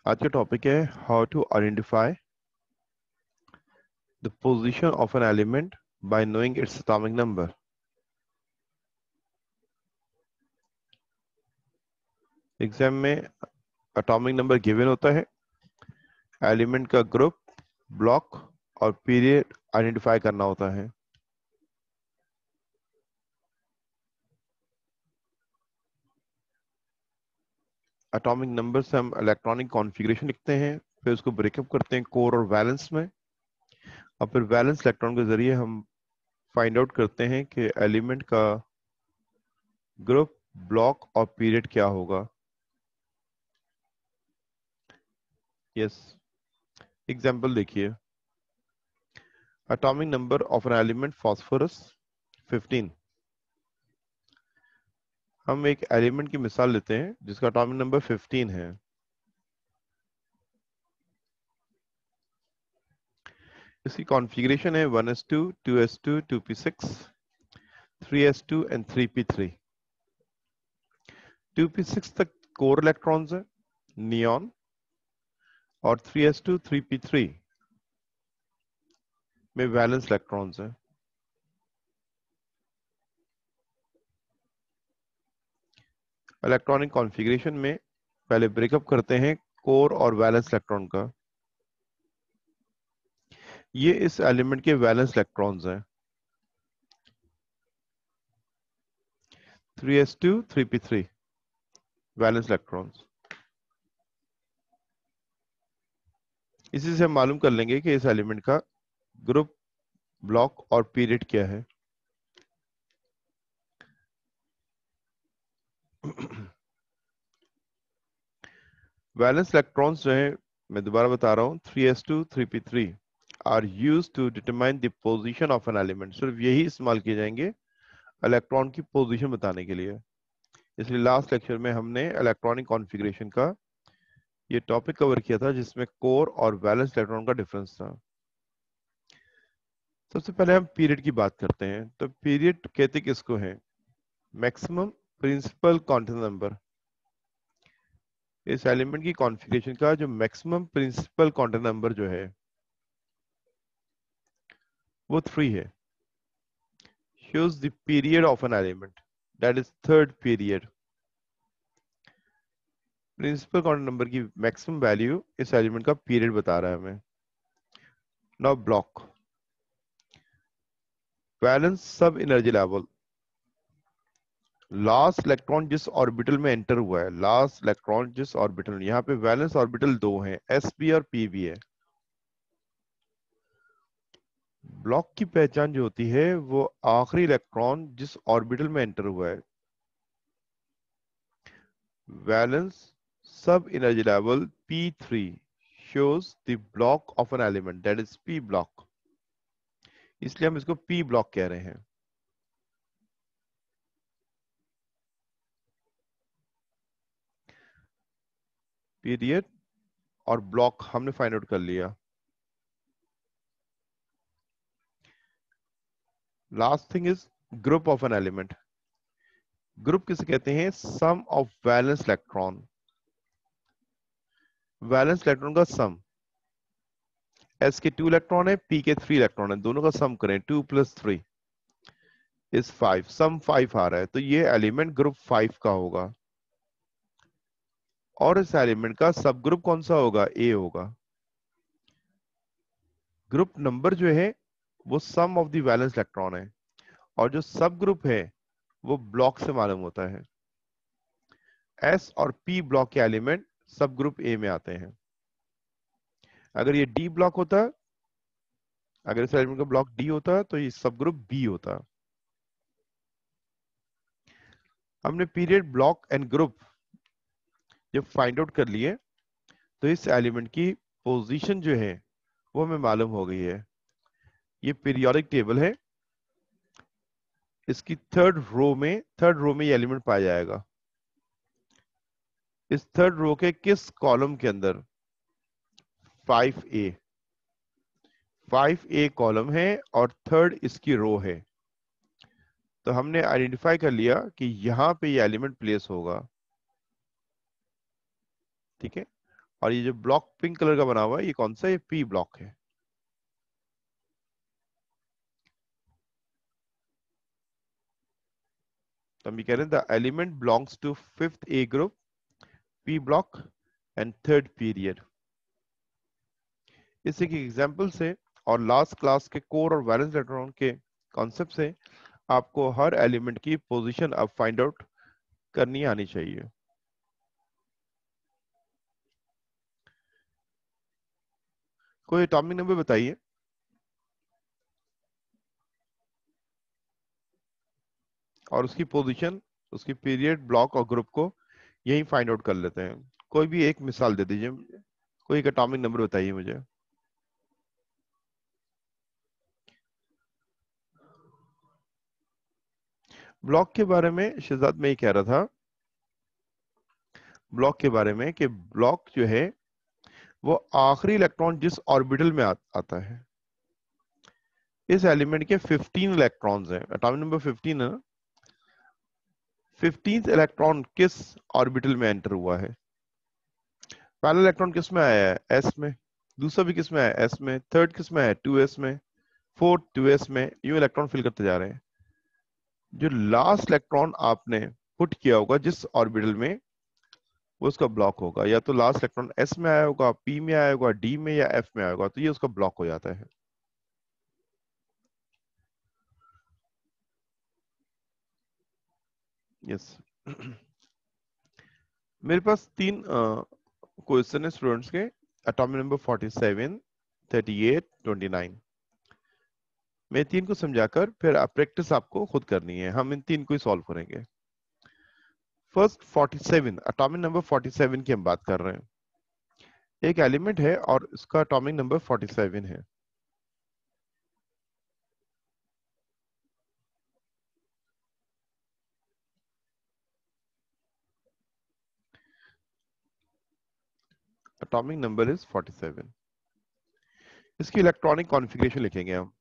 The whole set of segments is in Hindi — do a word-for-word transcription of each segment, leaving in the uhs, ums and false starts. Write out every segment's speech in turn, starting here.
आज का टॉपिक है how to identify the position of an element by knowing its atomic number. Exam में एटॉमिक नंबर गिवन होता है, एलिमेंट का ग्रुप, ब्लॉक और पीरियड आइडेंटिफाई करना होता है। एटॉमिक नंबर से हम इलेक्ट्रॉनिक कॉन्फ़िगरेशन लिखते हैं, फिर उसको ब्रेकअप करते हैं कोर और वैलेंस में, और फिर वैलेंस इलेक्ट्रॉन के जरिए हम फाइंड आउट करते हैं कि एलिमेंट का ग्रुप, ब्लॉक और पीरियड क्या होगा। यस, एग्जाम्पल देखिए। Atomic number of an element phosphorus fifteen. हम एक एलिमेंट की मिसाल लेते हैं जिसका एटॉमिक नंबर फिफ्टीन है। इसकी कॉन्फ़िगरेशन है one S two, two S two, two P six, three s two and three p three. Two P six तक कोर इलेक्ट्रॉन्स है, नियॉन, और three s two, three p three में वैलेंस इलेक्ट्रॉन्स है। इलेक्ट्रॉनिक कॉन्फ़िगरेशन में पहले ब्रेकअप करते हैं कोर और वैलेंस इलेक्ट्रॉन का। ये इस एलिमेंट के वैलेंस इलेक्ट्रॉन्स हैं, three s two, three p three valence electrons. इसी से हम मालूम कर लेंगे कि इस एलिमेंट का ग्रुप, ब्लॉक और पीरियड क्या है। वैलेंस इलेक्ट्रॉन्स जो है, मैं दोबारा बता रहा हूं, three s two, three p three are used to determine the position of an element. सिर्फ यही इस्तेमाल किए जाएंगे इलेक्ट्रॉन की पोजीशन बताने के लिए। इसलिए लास्ट लेक्चर में हमने इलेक्ट्रॉनिक कॉन्फ़िगरेशन का ये टॉपिक कवर किया था जिसमें कोर और वैलेंस इलेक्ट्रॉन का डिफरेंस था। सबसे पहले हम पीरियड की बात करते हैं। तो पीरियड कहते किसको है? Maximum principal quantum number. इस एलिमेंट की कॉन्फ़िगरेशन का जो मैक्सिमम प्रिंसिपल क्वांटम नंबर जो है वो थ्री है। shows the period of an element, that is third period। Principal quantum number की मैक्सिमम वैल्यू इस एलिमेंट का पीरियड बता रहा है हमें। Now block, valence sub energy level. Last electron जिस ऑर्बिटल में एंटर हुआ है, लास्ट इलेक्ट्रॉन जिस ऑर्बिटल में, यहाँ पे वैलेंस ऑर्बिटल दो हैं, एस पी और पी भी है। ब्लॉक की पहचान जो होती है वो आखिरी इलेक्ट्रॉन जिस ऑर्बिटल में एंटर हुआ है। Valence sub energy level p three shows the block of an element, that is p block। इसलिए हम इसको p block कह रहे हैं। पीरियड और ब्लॉक हमने फाइंड आउट कर लिया। Last thing is group of an element. Group किसे कहते हैं? Sum of valence electron. Valence electron का सम, एस के टू इलेक्ट्रॉन है, पी के थ्री इलेक्ट्रॉन है, दोनों का सम करें, two plus three is five, sum five आ रहा है, तो ये एलिमेंट ग्रुप फाइव का होगा। और इस एलिमेंट का सब ग्रुप कौन सा होगा? ए होगा। ग्रुप नंबर जो है वो sum of the valence electron है, और जो सब ग्रुप है वो ब्लॉक से मालूम होता है। एस और पी ब्लॉक के एलिमेंट सब ग्रुप ए में आते हैं। अगर ये डी ब्लॉक होता, अगर इस एलिमेंट का ब्लॉक डी होता तो ये सब ग्रुप बी होता। हमने पीरियड, ब्लॉक एंड ग्रुप जब फाइंड आउट कर लिए तो इस एलिमेंट की पोजीशन जो है वो हमें मालूम हो गई है। ये पीरियोडिक टेबल है, इसकी थर्ड रो में थर्ड रो में ये एलिमेंट पाया जाएगा। इस थर्ड रो के किस कॉलम के अंदर? Five A. Five A column है और थर्ड इसकी रो है। तो हमने आइडेंटिफाई कर लिया कि यहां पे ये एलिमेंट प्लेस होगा। ठीक है, और ये जो ब्लॉक पिंक कलर का बना हुआ है ये कौन सा, ये पी ब्लॉक है। तो हम ये कह रहे हैं the element belongs to fifth A group, p block and third period. इसी के एग्जांपल से और लास्ट क्लास के कोर और वैलेंस इलेक्ट्रॉन के कॉन्सेप्ट से आपको हर एलिमेंट की पोजीशन अब फाइंड आउट करनी आनी चाहिए। कोई एटॉमिक नंबर बताइए और उसकी पोजीशन, उसकी पीरियड, ब्लॉक और ग्रुप को यही फाइंड आउट कर लेते हैं। कोई भी एक मिसाल दे दीजिए मुझे, कोई एक एटॉमिक नंबर बताइए मुझे। ब्लॉक के बारे में शहजाद मैं ही कह रहा था, ब्लॉक के बारे में कि ब्लॉक जो है वो आखिरी इलेक्ट्रॉन जिस ऑर्बिटल में आ, आता है। इस एलिमेंट के फिफ्टीन इलेक्ट्रॉन्स हैं, एटॉमिक नंबर फिफ्टीन है। फिफ्टींथ इलेक्ट्रॉन किस ऑर्बिटल में एंटर हुआ है? पहला इलेक्ट्रॉन किस में आया है? एस में। दूसरा भी किस में है? एस में। थर्ड किस में है? टू एस में। फोर्थ टू एस में। यूं इलेक्ट्रॉन फिल करते जा रहे हैं। जो लास्ट इलेक्ट्रॉन आपने पुट किया होगा जिस ऑर्बिटल में, वो उसका ब्लॉक होगा। या तो लास्ट इलेक्ट्रॉन एस में आया होगा, पी में आया होगा, डी में या एफ में आया होगा, तो ये उसका ब्लॉक हो जाता है। यस मेरे पास तीन क्वेश्चन है स्टूडेंट्स के, atomic number forty seven, thirty eight, twenty nine. मैं तीन को समझाकर फिर प्रैक्टिस आपको खुद करनी है, हम इन तीन को ही सॉल्व करेंगे। First forty seven, atomic number forty seven की हम बात कर रहे हैं। एक एलिमेंट है और इसका एटॉमिक नंबर फोर्टी सेवन है। Atomic number is forty seven. इसकी इलेक्ट्रॉनिक कॉन्फ़िगरेशन लिखेंगे हम,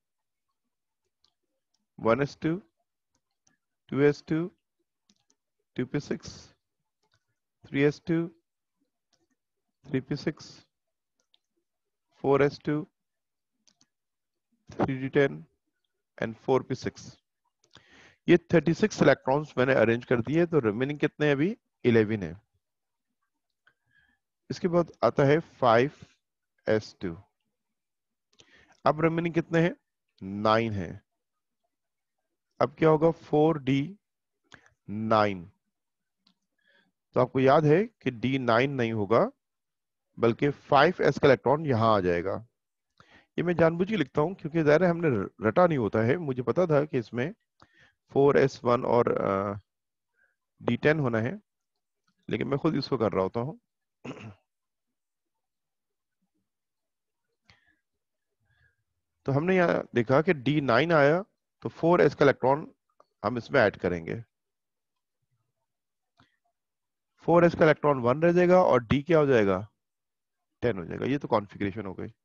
one S two, two S two, two P six, three s two, three p six, four s two, three d ten and four p six. ये थर्टी सिक्स इलेक्ट्रॉन्स मैंने अरेंज कर दिए, तो रिमेनिंग कितने हैं अभी? इलेवन है। इसके बाद आता है फाइव एस टू। अब रिमेनिंग कितने हैं? नाइन है। अब क्या होगा? Four d nine. तो आपको याद है कि डी नाइन नहीं होगा, बल्कि फाइव एस का इलेक्ट्रॉन यहां आ जाएगा। ये मैं जानबूझ के लिखता हूं क्योंकि ज़ाहिर है हमने रटा नहीं होता है। मुझे पता था कि इसमें फोर एस वन और डी टेन होना है, लेकिन मैं खुद इसको कर रहा होता हूँ। तो हमने यहाँ देखा कि डी नाइन आया, तो फोर एस का इलेक्ट्रॉन हम इसमें ऐड करेंगे। फोर एस का इलेक्ट्रॉन वन रह जाएगा और डी क्या हो जाएगा? टेन हो जाएगा। ये तो कॉन्फ़िगरेशन हो गई।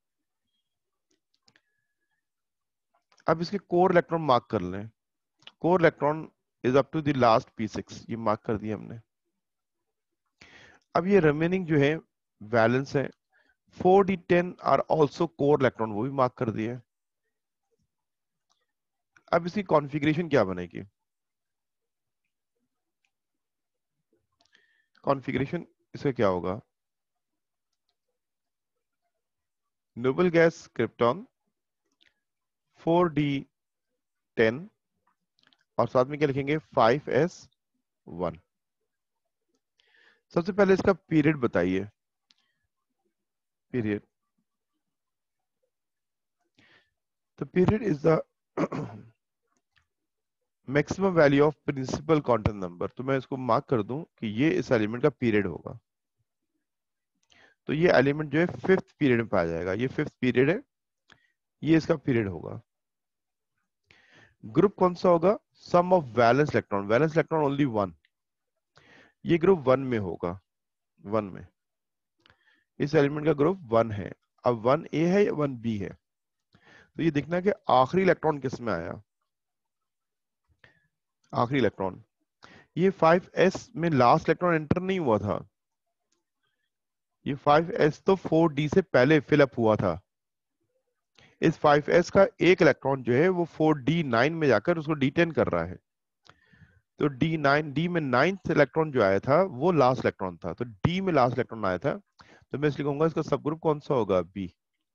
अब इसके कोर इलेक्ट्रॉन मार्क कर लें। Core electron is up to the last p six, ये मार्क कर दिया हमने। अब ये रिमेनिंग जो है वैलेंस है, four d ten are also core electron, वो भी मार्क कर दिए। अब इसकी कॉन्फ़िगरेशन क्या बनेगी? कॉन्फ़िगरेशन इसका क्या होगा? Noble gas krypton, four d ten और साथ में क्या लिखेंगे? Five s one. सबसे पहले इसका पीरियड बताइए। पीरियड, तो period is the maximum value of principal quantum number. तो मैं इसको मार्क कर दूं कि ये इस एलिमेंट का पीरियड होगा। तो ये एलिमेंट जो है फिफ्थ पीरियड में पाया जाएगा। ये फिफ्थ पीरियड है, ये इसका पीरियड होगा। ग्रुप कौन सा होगा? Sum of valence electron. Valence electron only one, ये ग्रुप वन में होगा। वन में इस एलिमेंट का ग्रुप वन है। अब वन ए है या वन बी है? तो ये देखना है कि आखिरी इलेक्ट्रॉन किस में आया। आखिरी इलेक्ट्रॉन, ये फाइव एस में लास्ट इलेक्ट्रॉन एंटर नहीं हुआ था, ये फाइव एस तो फोर डी से पहले फिलअप हुआ था। इस फाइव एस का एक इलेक्ट्रॉन जो है वो फोर डी नाइन में जाकर उसको डी टेन कर रहा है। तो डी नाइन डी में नाइन्थ इलेक्ट्रॉन जो आया था वो लास्ट इलेक्ट्रॉन था, तो डी में लास्ट इलेक्ट्रॉन आया था, तो मैं इसलिए कहूंगा इसका सब ग्रुप कौन सा होगा, बी।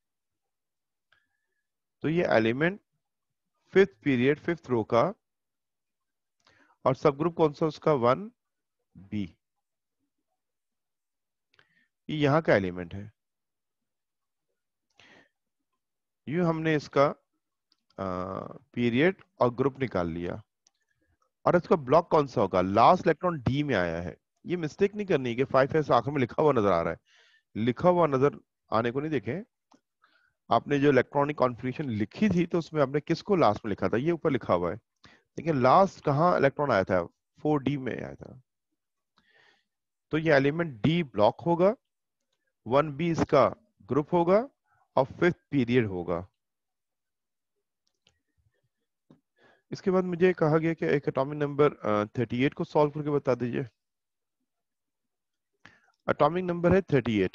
तो ये element fifth period fifth row का, और सब ग्रुप कौन सा उसका, वन बी। ये यहां का एलिमेंट है। यूं हमने इसका पीरियड और ग्रुप निकाल लिया। और इसका ब्लॉक कौन सा होगा, लास्ट इलेक्ट्रॉन डी में आया है। ये मिस्टेक नहीं करनी कि फाइव एस आखिर में लिखा हुआ नजर आ रहा है, लिखा हुआ नजर आने को नहीं देखें। आपने जो इलेक्ट्रॉनिक कॉन्फ़िगरेशन लिखी थी तो उसमें आपने किसको लास्ट में लिखा था, ये ऊपर लिखा हुआ है, लेकिन लास्ट कहाँ इलेक्ट्रॉन आया था, फोर डी में आया था। तो ये एलिमेंट डी ब्लॉक होगा, वन बी इसका ग्रुप होगा, और फिफ्थ पीरियड होगा। इसके बाद मुझे कहा गया कि एक एटॉमिक नंबर थर्टी एट को सॉल्व करके बता दीजिए। एटॉमिक नंबर है थर्टी एट।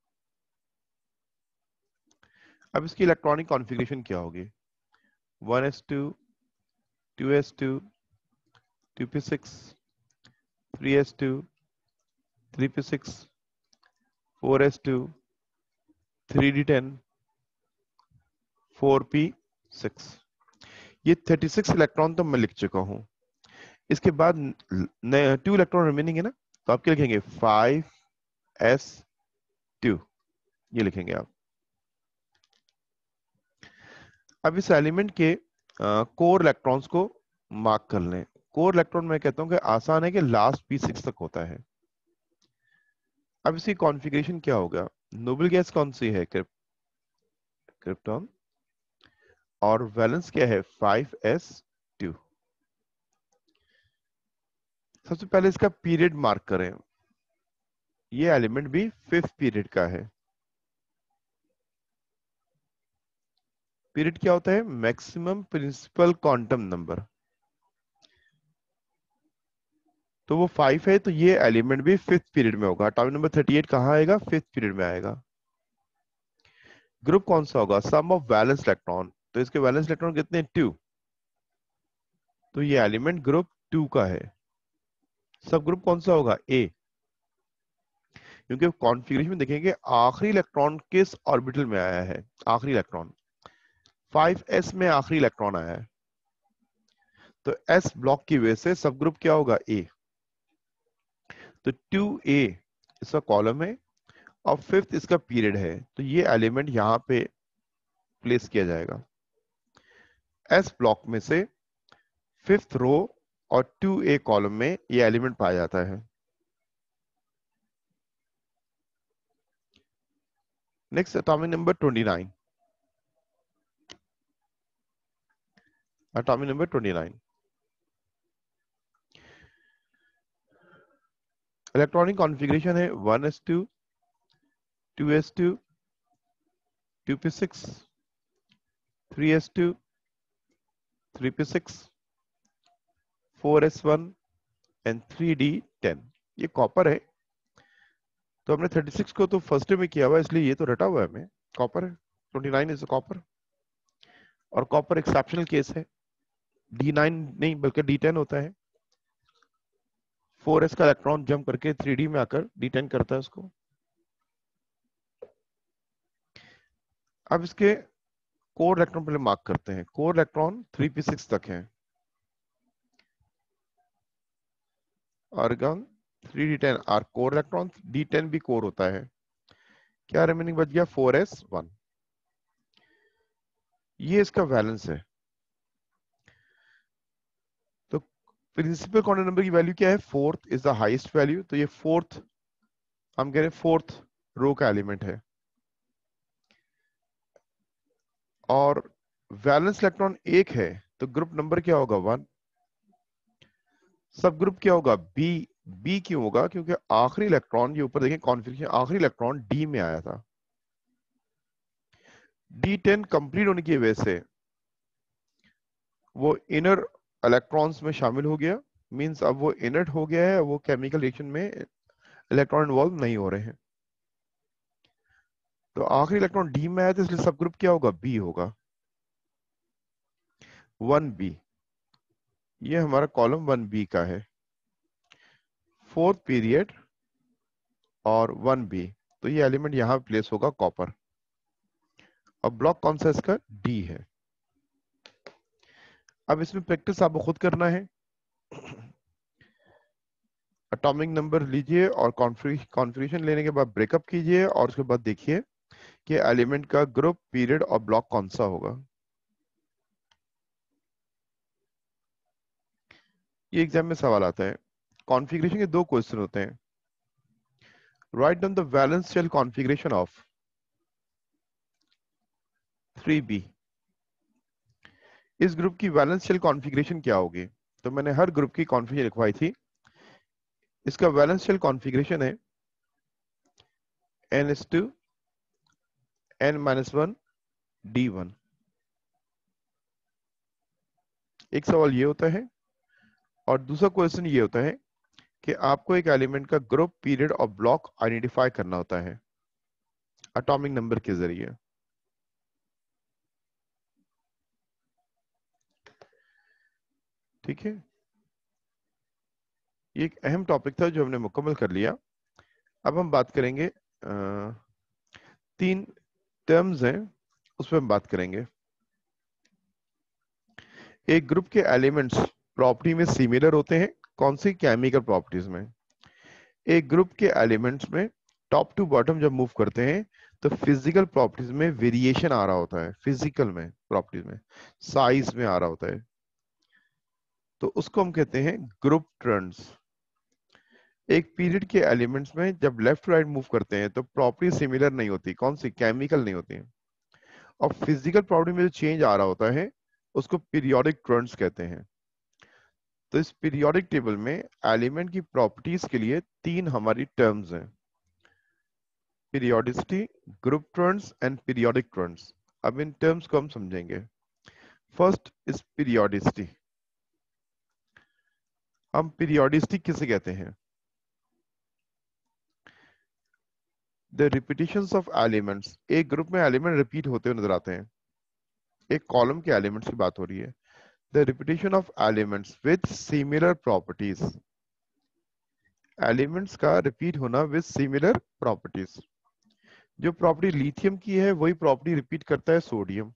अब इसकी इलेक्ट्रॉनिक कॉन्फ़िगरेशन क्या होगी, one S two, two S two, two P six, three s two, three p six, four s two, three d ten, four p six. ये थर्टी सिक्स इलेक्ट्रॉन तो मैं लिख चुका हूं। इसके बाद टू इलेक्ट्रॉन रिमेनिंग है ना, तो आप क्या लिखेंगे, फाइव एस टू, ये लिखेंगे आप। अब इस एलिमेंट के कोर इलेक्ट्रॉन्स को मार्क कर लें। कोर इलेक्ट्रॉन मैं कहता हूं कि आसान है कि लास्ट पी सिक्स तक होता है। अब इसकी कॉन्फ़िगरेशन क्या होगा, नोबल गैस कौन सी है, क्रिप्टॉन, और वैलेंस क्या है, फाइव एस टू। सबसे पहले इसका पीरियड मार्क करें। ये एलिमेंट भी फिफ्थ पीरियड का है। पीरियड क्या होता है, मैक्सिमम प्रिंसिपल क्वांटम नंबर। तो वो फाइव है, तो ये एलिमेंट भी फिफ्थ पीरियड में होगा। एटॉमिक नंबर थर्टी एट कहां आएगा, फिफ्थ पीरियड में आएगा। ग्रुप कौन सा होगा, सम ऑफ वैलेंस इलेक्ट्रॉन, तो इसके वैलेंस इलेक्ट्रॉन कितने, टू, तो ये एलिमेंट ग्रुप टू का है। सब ग्रुप कौन सा होगा, ए, क्योंकि कॉन्फ़िगरेशन में देखेंगे आखिरी इलेक्ट्रॉन किस ऑर्बिटल में आया है, आखिरी इलेक्ट्रॉन फाइव एस में आखिरी इलेक्ट्रॉन आया है, तो एस ब्लॉक की वजह से सब ग्रुप क्या होगा, ए। तो टू ए इसका कॉलम है और फिफ्थ इसका पीरियड है, तो ये एलिमेंट यहां पे प्लेस किया जाएगा। एस ब्लॉक में से फिफ्थ रो और टू ए कॉलम में ये एलिमेंट पाया जाता है। Next atomic number twenty nine. Atomic number twenty nine, electronic configuration है one S two, two S two, two P six, three s two, three p six, four s one and three d ten. ये कॉपर है, तो हमने थर्टी सिक्स को तो फर्स्ट में किया हुआ है, इसलिए ये तो रटा हुआ है हमें, कॉपर है। ट्वेंटी नाइन इज कॉपर, और कॉपर एक्सेप्शनल केस है, डी नाइन नहीं बल्कि डी टेन होता है। फोर एस का इलेक्ट्रॉन जंप करके थ्री डी में आकर डी टेन करता है उसको। अब इसके कोर इलेक्ट्रॉन पहले मार्क करते हैं। Core electron three p six तक है, argon three d ten are core electron, d ten भी कोर होता है। क्या रिमेनिंग बच गया, फोर एस वन। ये इसका वैलेंस है। तो प्रिंसिपल क्वांटम नंबर की वैल्यू क्या है, fourth is the highest value, तो ये फोर्थ, हम कह रहे हैं फोर्थ रो का एलिमेंट है। और वैलेंस इलेक्ट्रॉन एक है, तो ग्रुप नंबर क्या होगा, वन। सब ग्रुप क्या होगा, बी। बी क्यों होगा, क्योंकि आखिरी इलेक्ट्रॉन, ये ऊपर देखें कॉन्फ़िगरेशन, आखिरी इलेक्ट्रॉन डी में आया था। डी टेन कंप्लीट होने की वजह से वो इनर इलेक्ट्रॉन्स में शामिल हो गया, मींस अब वो इनर्ट हो गया है, वो केमिकल रिएक्शन में इलेक्ट्रॉन इन्वॉल्व नहीं हो रहे हैं। तो आखिरी इलेक्ट्रॉन डी में आया तो इसलिए सब ग्रुप क्या होगा, बी होगा, वन बी। ये हमारा कॉलम वन बी का है, फोर्थ पीरियड और वन बी। तो ये एलिमेंट यहां प्लेस होगा कॉपर। अब ब्लॉक कौन सा इसका, डी है। अब इसमें प्रैक्टिस आपको खुद करना है। एटॉमिक नंबर लीजिए और कॉन्फ़िगरेशन लेने के बाद ब्रेकअप कीजिए और उसके बाद देखिए कि एलिमेंट का ग्रुप, पीरियड और ब्लॉक कौन सा होगा। ये एग्जाम में सवाल आता है। कॉन्फ़िगरेशन के दो क्वेश्चन होते हैं। Write down the valence shell configuration of three B. इस ग्रुप की वैलेंस शेल कॉन्फ़िगरेशन क्या होगी? तो मैंने हर ग्रुप की कॉन्फ़िगरेशन लिखवाई थी। इसका वैलेंस शेल कॉन्फ़िगरेशन है n s two n minus one d one. एक सवाल ये होता है और दूसरा क्वेश्चन ये होता है कि आपको एक एलिमेंट का ग्रुप, पीरियड और ब्लॉक आइडेंटिफाई करना होता है एटॉमिक नंबर के जरिए। ठीक है, ये एक अहम टॉपिक था जो हमने मुकम्मल कर लिया। अब हम बात करेंगे, आ, तीन टर्म्स हैं उस पर हम बात करेंगे। एक ग्रुप के एलिमेंट्स प्रॉपर्टी में सिमिलर होते हैं, कौन सी, केमिकल प्रॉपर्टीज में। एक ग्रुप के एलिमेंट्स में टॉप टू बॉटम जब मूव करते हैं तो फिजिकल प्रॉपर्टीज में वेरिएशन आ रहा होता है, फिजिकल में प्रॉपर्टीज में साइज में आ रहा होता है, तो उसको हम कहते हैं ग्रुप ट्रेंड्स। एक पीरियड के एलिमेंट्स में जब लेफ्ट राइट मूव करते हैं तो प्रॉपर्टी सिमिलर नहीं होती, कौन सी, केमिकल नहीं होती। और फिजिकल प्रॉपर्टी में जो चेंज आ रहा होता है उसको पीरियोडिक ट्रेंड्स कहते हैं। तो इस पीरियोडिक टेबल में एलिमेंट की प्रॉपर्टीज के लिए तीन हमारी टर्म्स हैं, periodicity, group trends and periodic trends. अब इन टर्म्स को हम समझेंगे। First is periodicity. हम पीरियोडिसिटी किसे कहते हैं? The repetitions of elements. एक ग्रुप में एलिमेंट रिपीट होते हुए नजर आते हैं, एक कॉलम के एलिमेंट्स की बात हो रही है। The repetition of elements with similar properties, elements का रिपीट होना विद सिमिलर प्रॉपर्टीज। जो प्रॉपर्टी लिथियम की है वही प्रॉपर्टी रिपीट करता है सोडियम।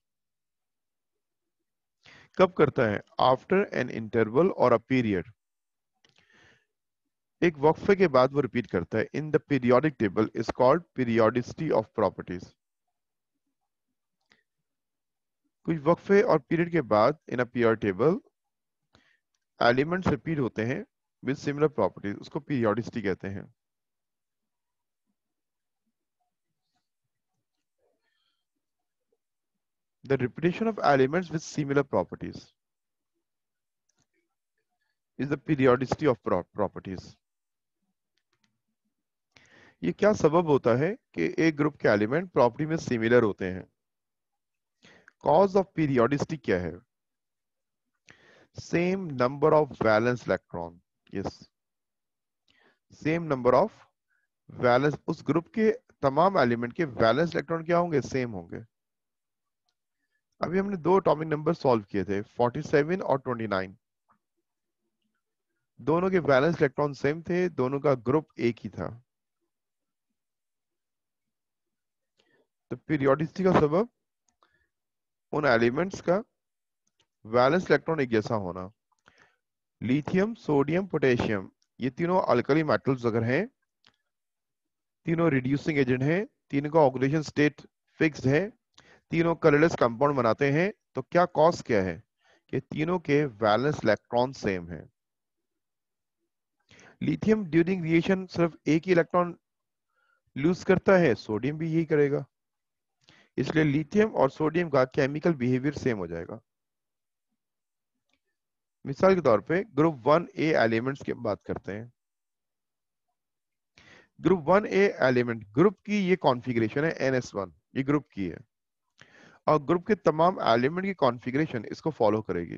कब करता है? आफ्टर एन इंटरवल और अ पीरियड, एक वक्फे के बाद वो रिपीट करता है। In the periodic table is called periodicity of properties. कुछ वक्फे और पीरियड के बाद in a period table elements repeat होते हैं विद सिमिलर प्रॉपर्टीज, उसको पीरियोडिसिटी कहते हैं। The repetition of elements with similar properties is the periodicity of properties. ये क्या सबब होता है कि एक ग्रुप के एलिमेंट प्रॉपर्टी में सिमिलर होते हैं? कॉज ऑफ पीरियोडिसिटी क्या है? Same number of valence electron. Yes, same number of valence. उस ग्रुप के तमाम एलिमेंट के वैलेंस इलेक्ट्रॉन क्या होंगे? सेम होंगे। अभी हमने दो एटॉमिक नंबर सॉल्व किए थे, फोर्टी सेवन और ट्वेंटी नाइन। दोनों के वैलेंस इलेक्ट्रॉन सेम थे, दोनों का ग्रुप एक ही था। तो पीरियोडिसिटी का सबब उन एलिमेंट्स का वैलेंस इलेक्ट्रॉन एक जैसा होना। लिथियम, सोडियम, पोटेशियम, ये तीनों अल्कली मेटल्स अगर हैं, तीनों रिड्यूसिंग एजेंट हैं, तीनों का ऑक्सीडेशन स्टेट फिक्स्ड है, तीनों कलरलेस कंपाउंड बनाते हैं, तो क्या कॉज क्या है कि तीनों के वैलेंस इलेक्ट्रॉन सेम है। लिथियम ड्यूरिंग रिएक्शन सिर्फ एक ही इलेक्ट्रॉन लूज करता है, सोडियम भी यही करेगा, इसलिए लिथियम और सोडियम का केमिकल बिहेवियर सेम हो जाएगा। मिसाल के तौर पे ग्रुप वन ए एलिमेंट्स की बात करते हैं। Group one A element, group की ये कॉन्फ़िगरेशन है एन एस वन, ये ग्रुप की है और ग्रुप के तमाम एलिमेंट की कॉन्फ़िगरेशन इसको फॉलो करेगी।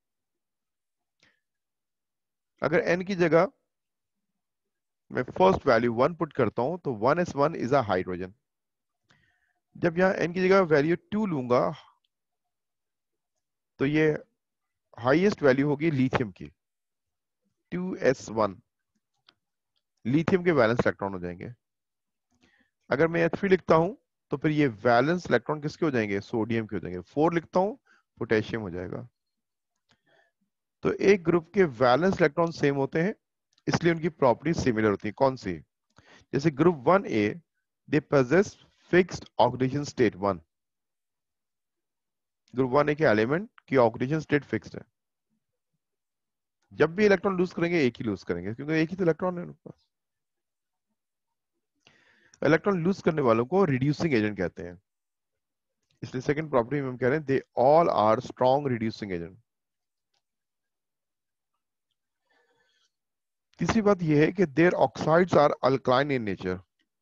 अगर एन की जगह मैं फर्स्ट वैल्यू वन पुट करता हूं तो one s one is a hydrogen. जब यहाँ n की जगह वैल्यू टू लूंगा तो ये हाईएस्ट वैल्यू होगी लिथियम की, टू एस वन, लिथियम के वैलेंस इलेक्ट्रॉन हो जाएंगे। अगर मैं थ्री लिखता हूं तो फिर ये वैलेंस इलेक्ट्रॉन किसके हो जाएंगे, सोडियम के हो जाएंगे। फोर लिखता हूं पोटेशियम हो जाएगा। तो एक ग्रुप के वैलेंस इलेक्ट्रॉन सेम होते हैं, इसलिए उनकी प्रॉपर्टीज सिमिलर होती है। कौन सी? जैसे group one A, they possess fixed oxidation state one. Group one A के एलिमेंट की ऑक्सीडेशन स्टेट फिक्स्ड है, जब भी इलेक्ट्रॉन लूज करेंगे एक ही लूज करेंगे, क्योंकि एक ही तो इलेक्ट्रॉन है उनके पास। इलेक्ट्रॉन लूज करने वालों को रिड्यूसिंग एजेंट कहते हैं, इसलिए सेकंड प्रॉपर्टी में हम कह रहे हैं they all are strong reducing agent. तीसरी बात यह है कि their oxides are alkaline in nature.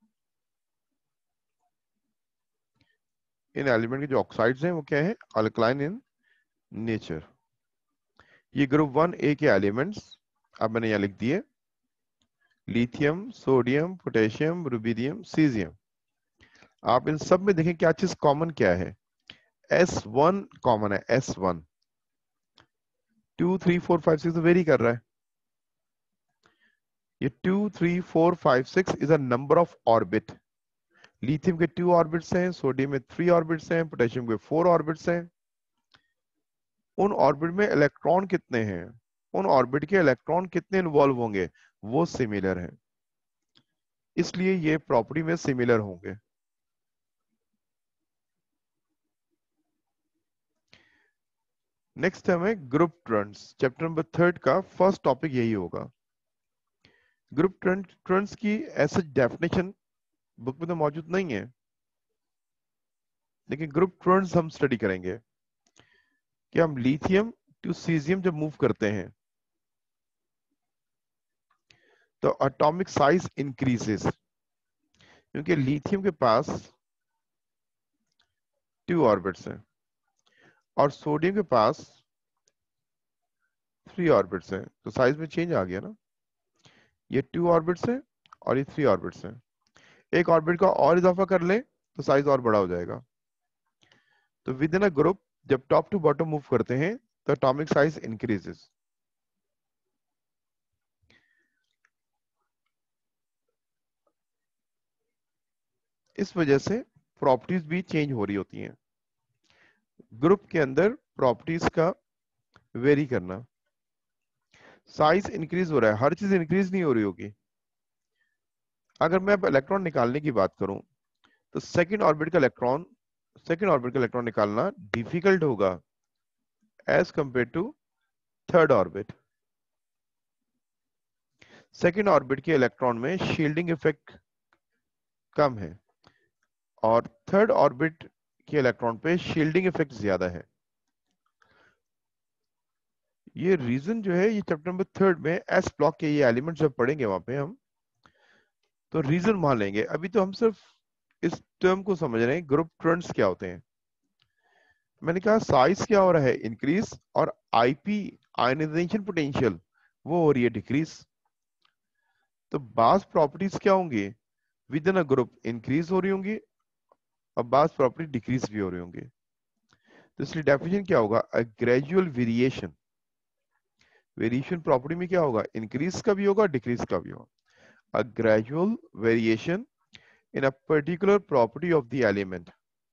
इन एलिमेंट के जो ऑक्साइड्स हैं वो क्या है, अल्कलाइन इन नेचर। ये ग्रुप वन ए के एलिमेंट्स अब मैंने यहां लिख दिए, lithium, sodium, potassium, rubidium, caesium. आप इन सब में देखें क्या चीज कॉमन क्या है, एस वन कॉमन है, S one. Two three four five six vary कर रहा है। ये two three four five six is a number of orbit. Lithium के टू ऑर्बिट्स हैं, सोडियम में थ्री ऑर्बिट्स हैं, पोटेशियम के फोर ऑर्बिट्स हैं। उन ऑर्बिट में इलेक्ट्रॉन कितने हैं, उन ऑर्बिट के इलेक्ट्रॉन कितने इन्वॉल्व होंगे, वो सिमिलर है, इसलिए ये प्रॉपर्टी में सिमिलर होंगे। नेक्स्ट हमें group trends, chapter number third का फर्स्ट टॉपिक यही होगा। ग्रुप ट्रेंड्स की ऐसे डेफिनेशन बुक में तो मौजूद नहीं है, लेकिन ग्रुप ट्रेंड्स हम स्टडी करेंगे कि हम लिथियम टू सीजियम जब मूव करते हैं तो एटॉमिक साइज इंक्रीजेस, क्योंकि लिथियम के पास टू ऑर्बिट्स हैं और सोडियम के पास थ्री ऑर्बिट्स हैं, तो साइज में चेंज आ गया ना। ये टू ऑर्बिट्स हैं और ये थ्री ऑर्बिट्स हैं, एक ऑर्बिट का और इजाफा कर ले तो साइज और बड़ा हो जाएगा। तो विद इन अ ग्रुप जब टॉप टू बॉटम मूव करते हैं तो एटॉमिक साइज इंक्रीजेस। इस वजह से प्रॉपर्टीज भी चेंज हो रही होती हैं। ग्रुप के अंदर प्रॉपर्टीज का वेरी करना, साइज इंक्रीज हो रहा है, हर चीज इंक्रीज नहीं हो रही होगी। अगर मैं अब इलेक्ट्रॉन निकालने की बात करूं तो सेकंड ऑर्बिट का इलेक्ट्रॉन सेकंड ऑर्बिट का इलेक्ट्रॉन निकालना डिफिकल्ट होगा as compare to third orbit. Second orbit के इलेक्ट्रॉन में शील्डिंग इफेक्ट कम है और थर्ड ऑर्बिट के इलेक्ट्रॉन पे शील्डिंग इफेक्ट ज्यादा है। ये रीजन जो है, ये चैप्टर नंबर थर्ड में एस ब्लॉक के ये एलिमेंट जब पढ़ेंगे वहां पे हम तो रीजन मान लेंगे। अभी तो हम सिर्फ इस टर्म को समझ रहे हैं, ग्रुप ट्रेंड्स क्या होते हैं। मैंने कहा साइज क्या हो रहा है, इंक्रीज, और आईपी आयनाइजेशन पोटेंशियल वो हो रही है डिक्रीज। तो बास प्रॉपर्टीज क्या होंगी, within a group increase हो रही होंगी और बास प्रॉपर्टी डिक्रीज भी हो रही होंगी। तो इसलिए डेफिनेशन क्या होगा, a gradual variation. Variation property में क्या होगा, इंक्रीज का भी होगा डिक्रीज का भी होगा। A gradual variation in a particular property of the element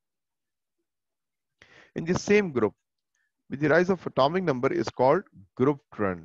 in the same group with the rise of atomic number is called group trend.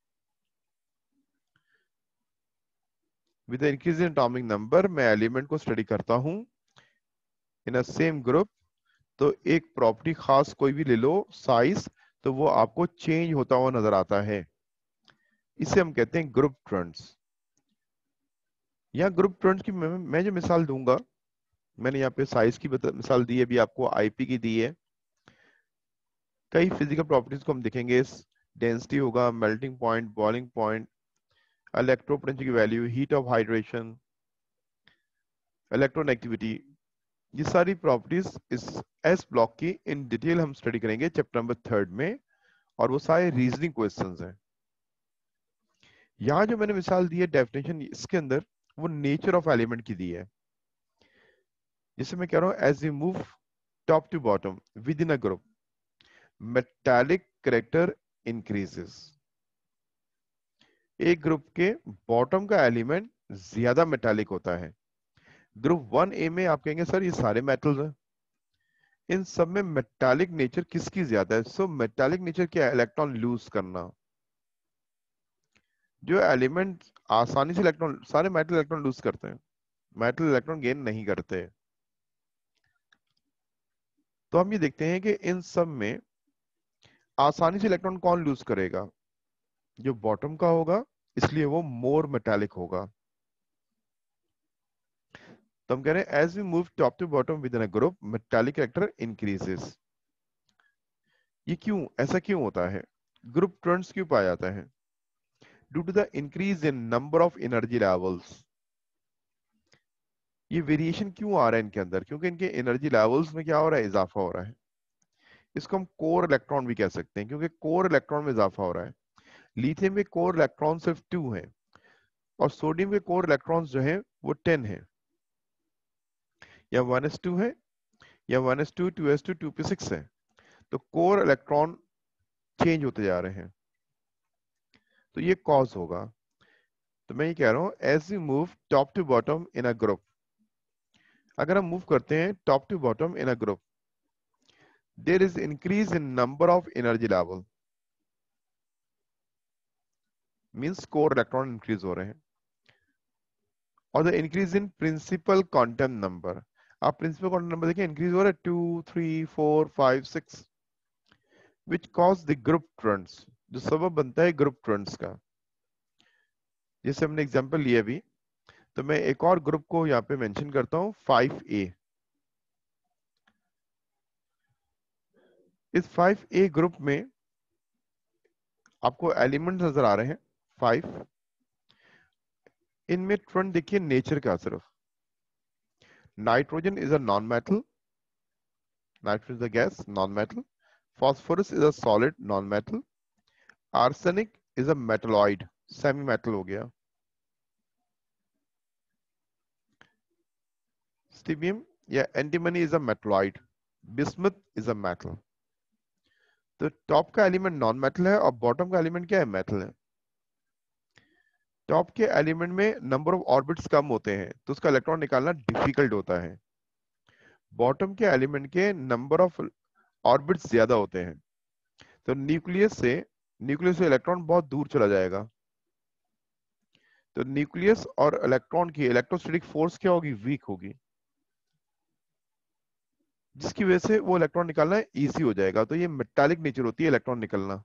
With the increase in atomic number मैं एलिमेंट को स्टडी करता हूं in a same group, तो एक प्रॉपर्टी खास कोई भी ले लो साइज, तो वो आपको चेंज होता हुआ नजर आता है, इसे हम कहते हैं ग्रुप ट्रेंड्स। यहाँ ग्रुप ट्रेंड्स की मैं, मैं जो मिसाल दूंगा, मैंने यहाँ पे साइज की मिसाल दी है, अभी आपको आईपी की दी है। कई फिजिकल प्रॉपर्टीज को हम देखेंगे, डेंसिटी होगा, melting point, boiling point, electropotential की value, heat of hydration, electron activity, ये सारी प्रॉपर्टीज इस एस ब्लॉक की इन डिटेल हम स्टडी करेंगे चैप्टर नंबर थर्ड में, और वो सारे रीजनिंग क्वेश्चंस हैं। यहां जो मैंने मिसाल दी है डेफिनेशन इसके अंदर, वो नेचर ऑफ एलिमेंट की दी है। जिसे मैं कह रहा हूं as you move top to bottom within a group metallic character increases. एक ग्रुप के बॉटम का एलिमेंट ज्यादा मेटालिक होता है। ग्रुप वन ए में आप कहेंगे सर ये सारे मेटल्स हैं, इन सब में मेटालिक नेचर किसकी ज्यादा है? सो मेटालिक नेचर क्या है? इलेक्ट्रॉन लूज करना। जो एलिमेंट आसानी से इलेक्ट्रॉन, सारे मेटल इलेक्ट्रॉन लूज करते हैं, मेटल इलेक्ट्रॉन गेन नहीं करते। तो हम ये देखते हैं कि इन सब में आसानी से इलेक्ट्रॉन कौन लूज करेगा? जो बॉटम का होगा, इसलिए वो मोर मेटालिक होगा। तो हम कह रहे हैं as we move top to bottom within a group metallic character increases. ये क्यों, ऐसा क्यों होता है? ग्रुप टर्न्स क्यों पाया जाता है? Due to the increase in number of energy levels. ये वेरिएशन क्यों आ रहा है इनके अंदर? क्योंकि इनके एनर्जी लेवल्स में क्या हो रहा है? इजाफा हो रहा है। इसको हम कोर इलेक्ट्रॉन भी कह सकते हैं, क्योंकि कोर इलेक्ट्रॉन में इजाफा हो रहा है। लिथियम के कोर इलेक्ट्रॉन सिर्फ टू है और सोडियम के कोर इलेक्ट्रॉन्स जो है वो टेन है, या वन एस टू है, या one S two, two S two, two P six है। तो कोर इलेक्ट्रॉन चेंज होते जा रहे हैं, तो ये कॉज होगा। तो मैं ये कह रहा हूं as you move top to bottom in a group, अगर हम मूव करते हैं top to bottom in a group, there is increase in number of energy level, means core electron increase हो रहे हैं। और the increase in principal quantum number, आप प्रिंसिपल क्वांटम नंबर देखिए इंक्रीज हो रहा है, two three four five six, which cause the group turns, जो सबब बनता है ग्रुप टर्न्स का। जैसे हमने एग्जांपल लिया अभी, तो मैं एक और ग्रुप को यहाँ पे मेंशन करता हूं, फाइव ए। इस फाइव ए ग्रुप में आपको एलिमेंट नजर आ रहे हैं फाइव। इनमें ट्रेंड देखिए नेचर का सिर्फ, nitrogen is a non metal, nitrogen is a gas non metal, phosphorus is a solid non metal, arsenic is a metalloid semi metal हो गया, स्टीबियम या antimony is a metalloid, bismuth is a metal. तो टॉप का एलिमेंट नॉन मेटल है और बॉटम का एलिमेंट क्या है? मेटल है। टॉप के एलिमेंट में नंबर ऑफ ऑर्बिट्स कम होते हैं, तो उसका इलेक्ट्रॉन निकालना डिफिकल्ट होता है। बॉटम के एलिमेंट के नंबर ऑफ ऑर्बिट्स ज्यादा होते हैं, तो न्यूक्लियस से न्यूक्लियस से इलेक्ट्रॉन बहुत दूर चला जाएगा। तो न्यूक्लियस और इलेक्ट्रॉन की इलेक्ट्रोस्टैटिक फोर्स क्या होगी? वीक होगी, जिसकी वजह से वो इलेक्ट्रॉन निकालना इजी हो जाएगा। तो ये मेटालिक नेचर होती है इलेक्ट्रॉन निकलना।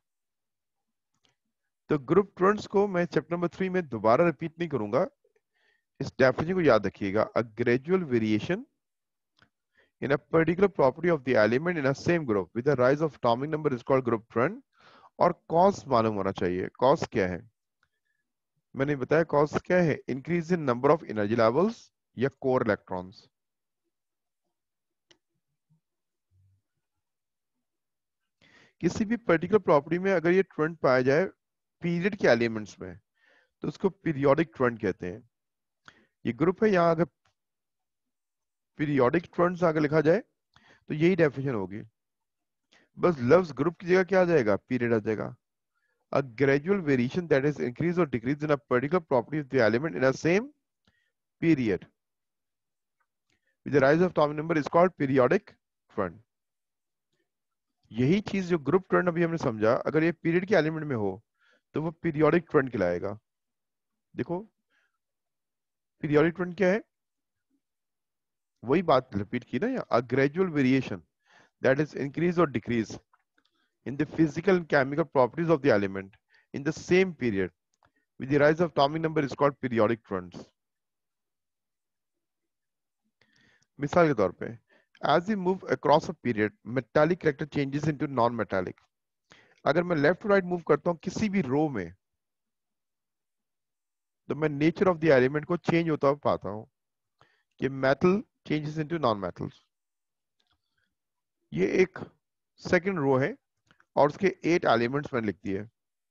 तो ग्रुप टर्न्स को मैं चैप्टर नंबर थ्री में दोबारा रिपीट नहीं करूंगा, इस डेफिनेशन को याद रखिएगा। A gradual variation in a particular property of the element in a same group with the rise of atomic number is called group trend। और कॉस मालूम होना चाहिए। कॉस क्या है? मैंने बताया कॉस क्या है? Increase in number of energy levels या कोर इलेक्ट्रॉन्स। किसी भी पर्टिकुलर प्रॉपर्टी में अगर ये ट्रेंड पाया जाए पीरियड के एलिमेंट्स में, तो उसको पीरियोडिक ट्रेंड कहते हैं। ये ग्रुप है, यहाँ अगर पीरियोडिक ट्रेंड्स आगे लिखा जाए तो यही डेफिनेशन होगी। बस लव्स ग्रुप की जगह क्या आ जाएगा? पीरियड आ जाएगा। A gradual variation that is increase or decrease in a particular property of the element in a same period with the rise of atomic number is called periodic trend। यही चीज जो ग्रुप ट्रेंड अभी हमने समझा, अगर ये पीरियड के एलिमेंट में हो तो वो पीरियोडिक ट्रेंड कहलाएगा। देखो पीरियोडिक ट्रेंड क्या है? वही बात रिपीट की ना, a gradual variation that is increase और decrease in the physical and chemical properties of the element in the same period with the rise of atomic number is called periodic trends। मिसाल के तौर पे, as we move across a period metallic character changes into non metallic। अगर मैं लेफ्ट टू राइट मूव करता हूं किसी भी रो में, तो मैं नेचर ऑफ द एलिमेंट को चेंज होता हुआ पाता हूं कि metal changes into non metals. ये एक सेकंड रो है और उसके एट एलिमेंट्स मैंने लिख दिए।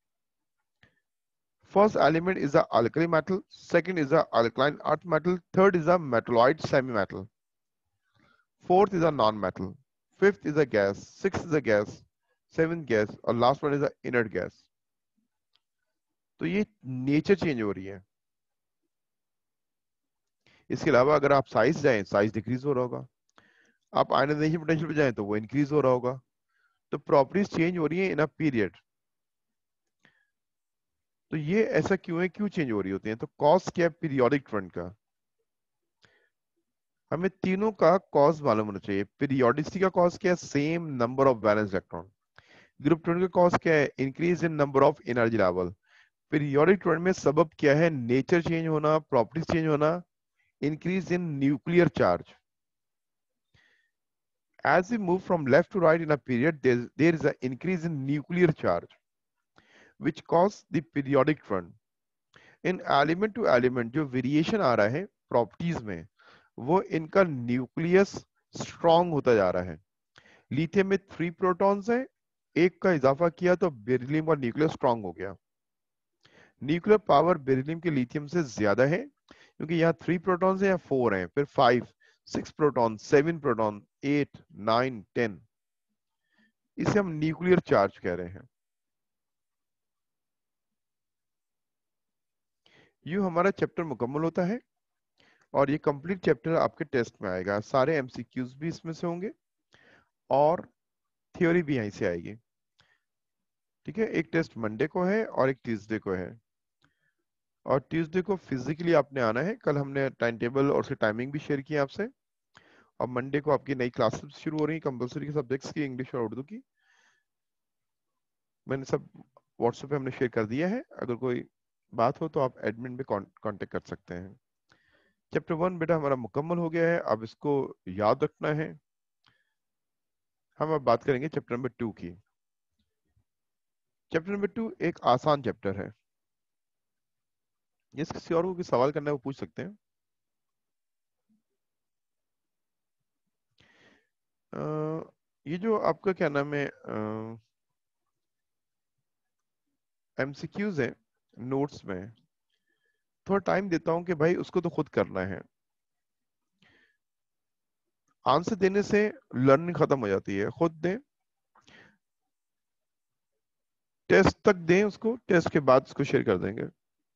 First element is a alkali metal, second is a alkaline earth metal, third is a metalloid semi metal. Fourth is a non metal, fifth is a gas, six is a gas, seventh gas और last one is a inert gas. तो ये नेचर चेंज हो रही है। इसके अलावा अगर आप साइज जाएं, साइज डिक्रीज हो रहा होगा, आप आयनाइजेशन पोटेंशियल पे जाएं तो वो इंक्रीज हो रहा होगा। तो प्रॉपर्टीज चेंज हो रही है इन अ पीरियड। तो ये ऐसा क्यों है, क्यों चेंज हो रही होती है? तो कॉज क्या है पीरियोडिक ट्रेंड का? हमें तीनों का कॉज मालूम होना चाहिए। पीरियोडिसिटी का कॉज क्या है? Same number of valence electron. Group trend का कॉज क्या है? Increase in number of energy level. Periodic trend में सबब क्या है? नेचर चेंज होना, प्रॉपर्टीज चेंज होना, increase in nuclear charge. As we move from left to right in a period, there, there is an increase in nuclear charge, which cause the periodic trend. In element to element जो वेरिएशन आ रहा है प्रॉपर्टीज में, वो इनका न्यूक्लियस स्ट्रॉन्ग होता जा रहा है। लिथियम में थ्री प्रोटॉन्स हैं, एक का इजाफा किया तो बेरिलियम का न्यूक्लियस स्ट्रॉन्ग हो गया। न्यूक्लियर पावर बेरिलियम के लिथियम से ज्यादा है, क्योंकि यहाँ थ्री प्रोटॉन्स हैं या फोर हैं, फिर five, six proton, seven proton, eight, nine, ten. इसे हम न्यूक्लियर चार्ज कह रहे हैं। यूं हमारा चैप्टर मुकम्मल होता है और ये कंप्लीट चैप्टर आपके टेस्ट में आएगा। सारे एमसीक्यूज भी इसमें से होंगे और थ्योरी भी यहीं से आएगी। ठीक है, एक टेस्ट मंडे को है और एक ट्यूसडे को है। और ट्यूसडे को फिजिकली आपने आना है। कल हमने टाइम टेबल और उसकी टाइमिंग भी शेयर की आपसे। और मंडे को आपकी नई क्लासेस शुरू हो रही है कंपलसरी सब्जेक्ट्स की, इंग्लिश और उर्दू की। मैंने सब व्हाट्सएप पे हमने शेयर कर दिया है। अगर कोई बात हो तो आप एडमिन पे कांटेक्ट कर सकते हैं। चैप्टर वन बेटा हमारा मुकम्मल हो गया है, अब इसको याद रखना है। हम अब बात करेंगे चैप्टर नंबर टू की। चैप्टर नंबर टू एक आसान चैप्टर है। जिस किसी और को कोई सवाल करना है वो पूछ सकते हैं। अ, ये जो आपका क्या नाम है एमसीक्यूज है नोट्स में, थोड़ा टाइम देता हूं कि भाई उसको तो खुद करना है। आंसर देने से लर्निंग खत्म हो जाती है। खुद दें, टेस्ट तक दें उसको, टेस्ट के बाद उसको शेयर कर देंगे।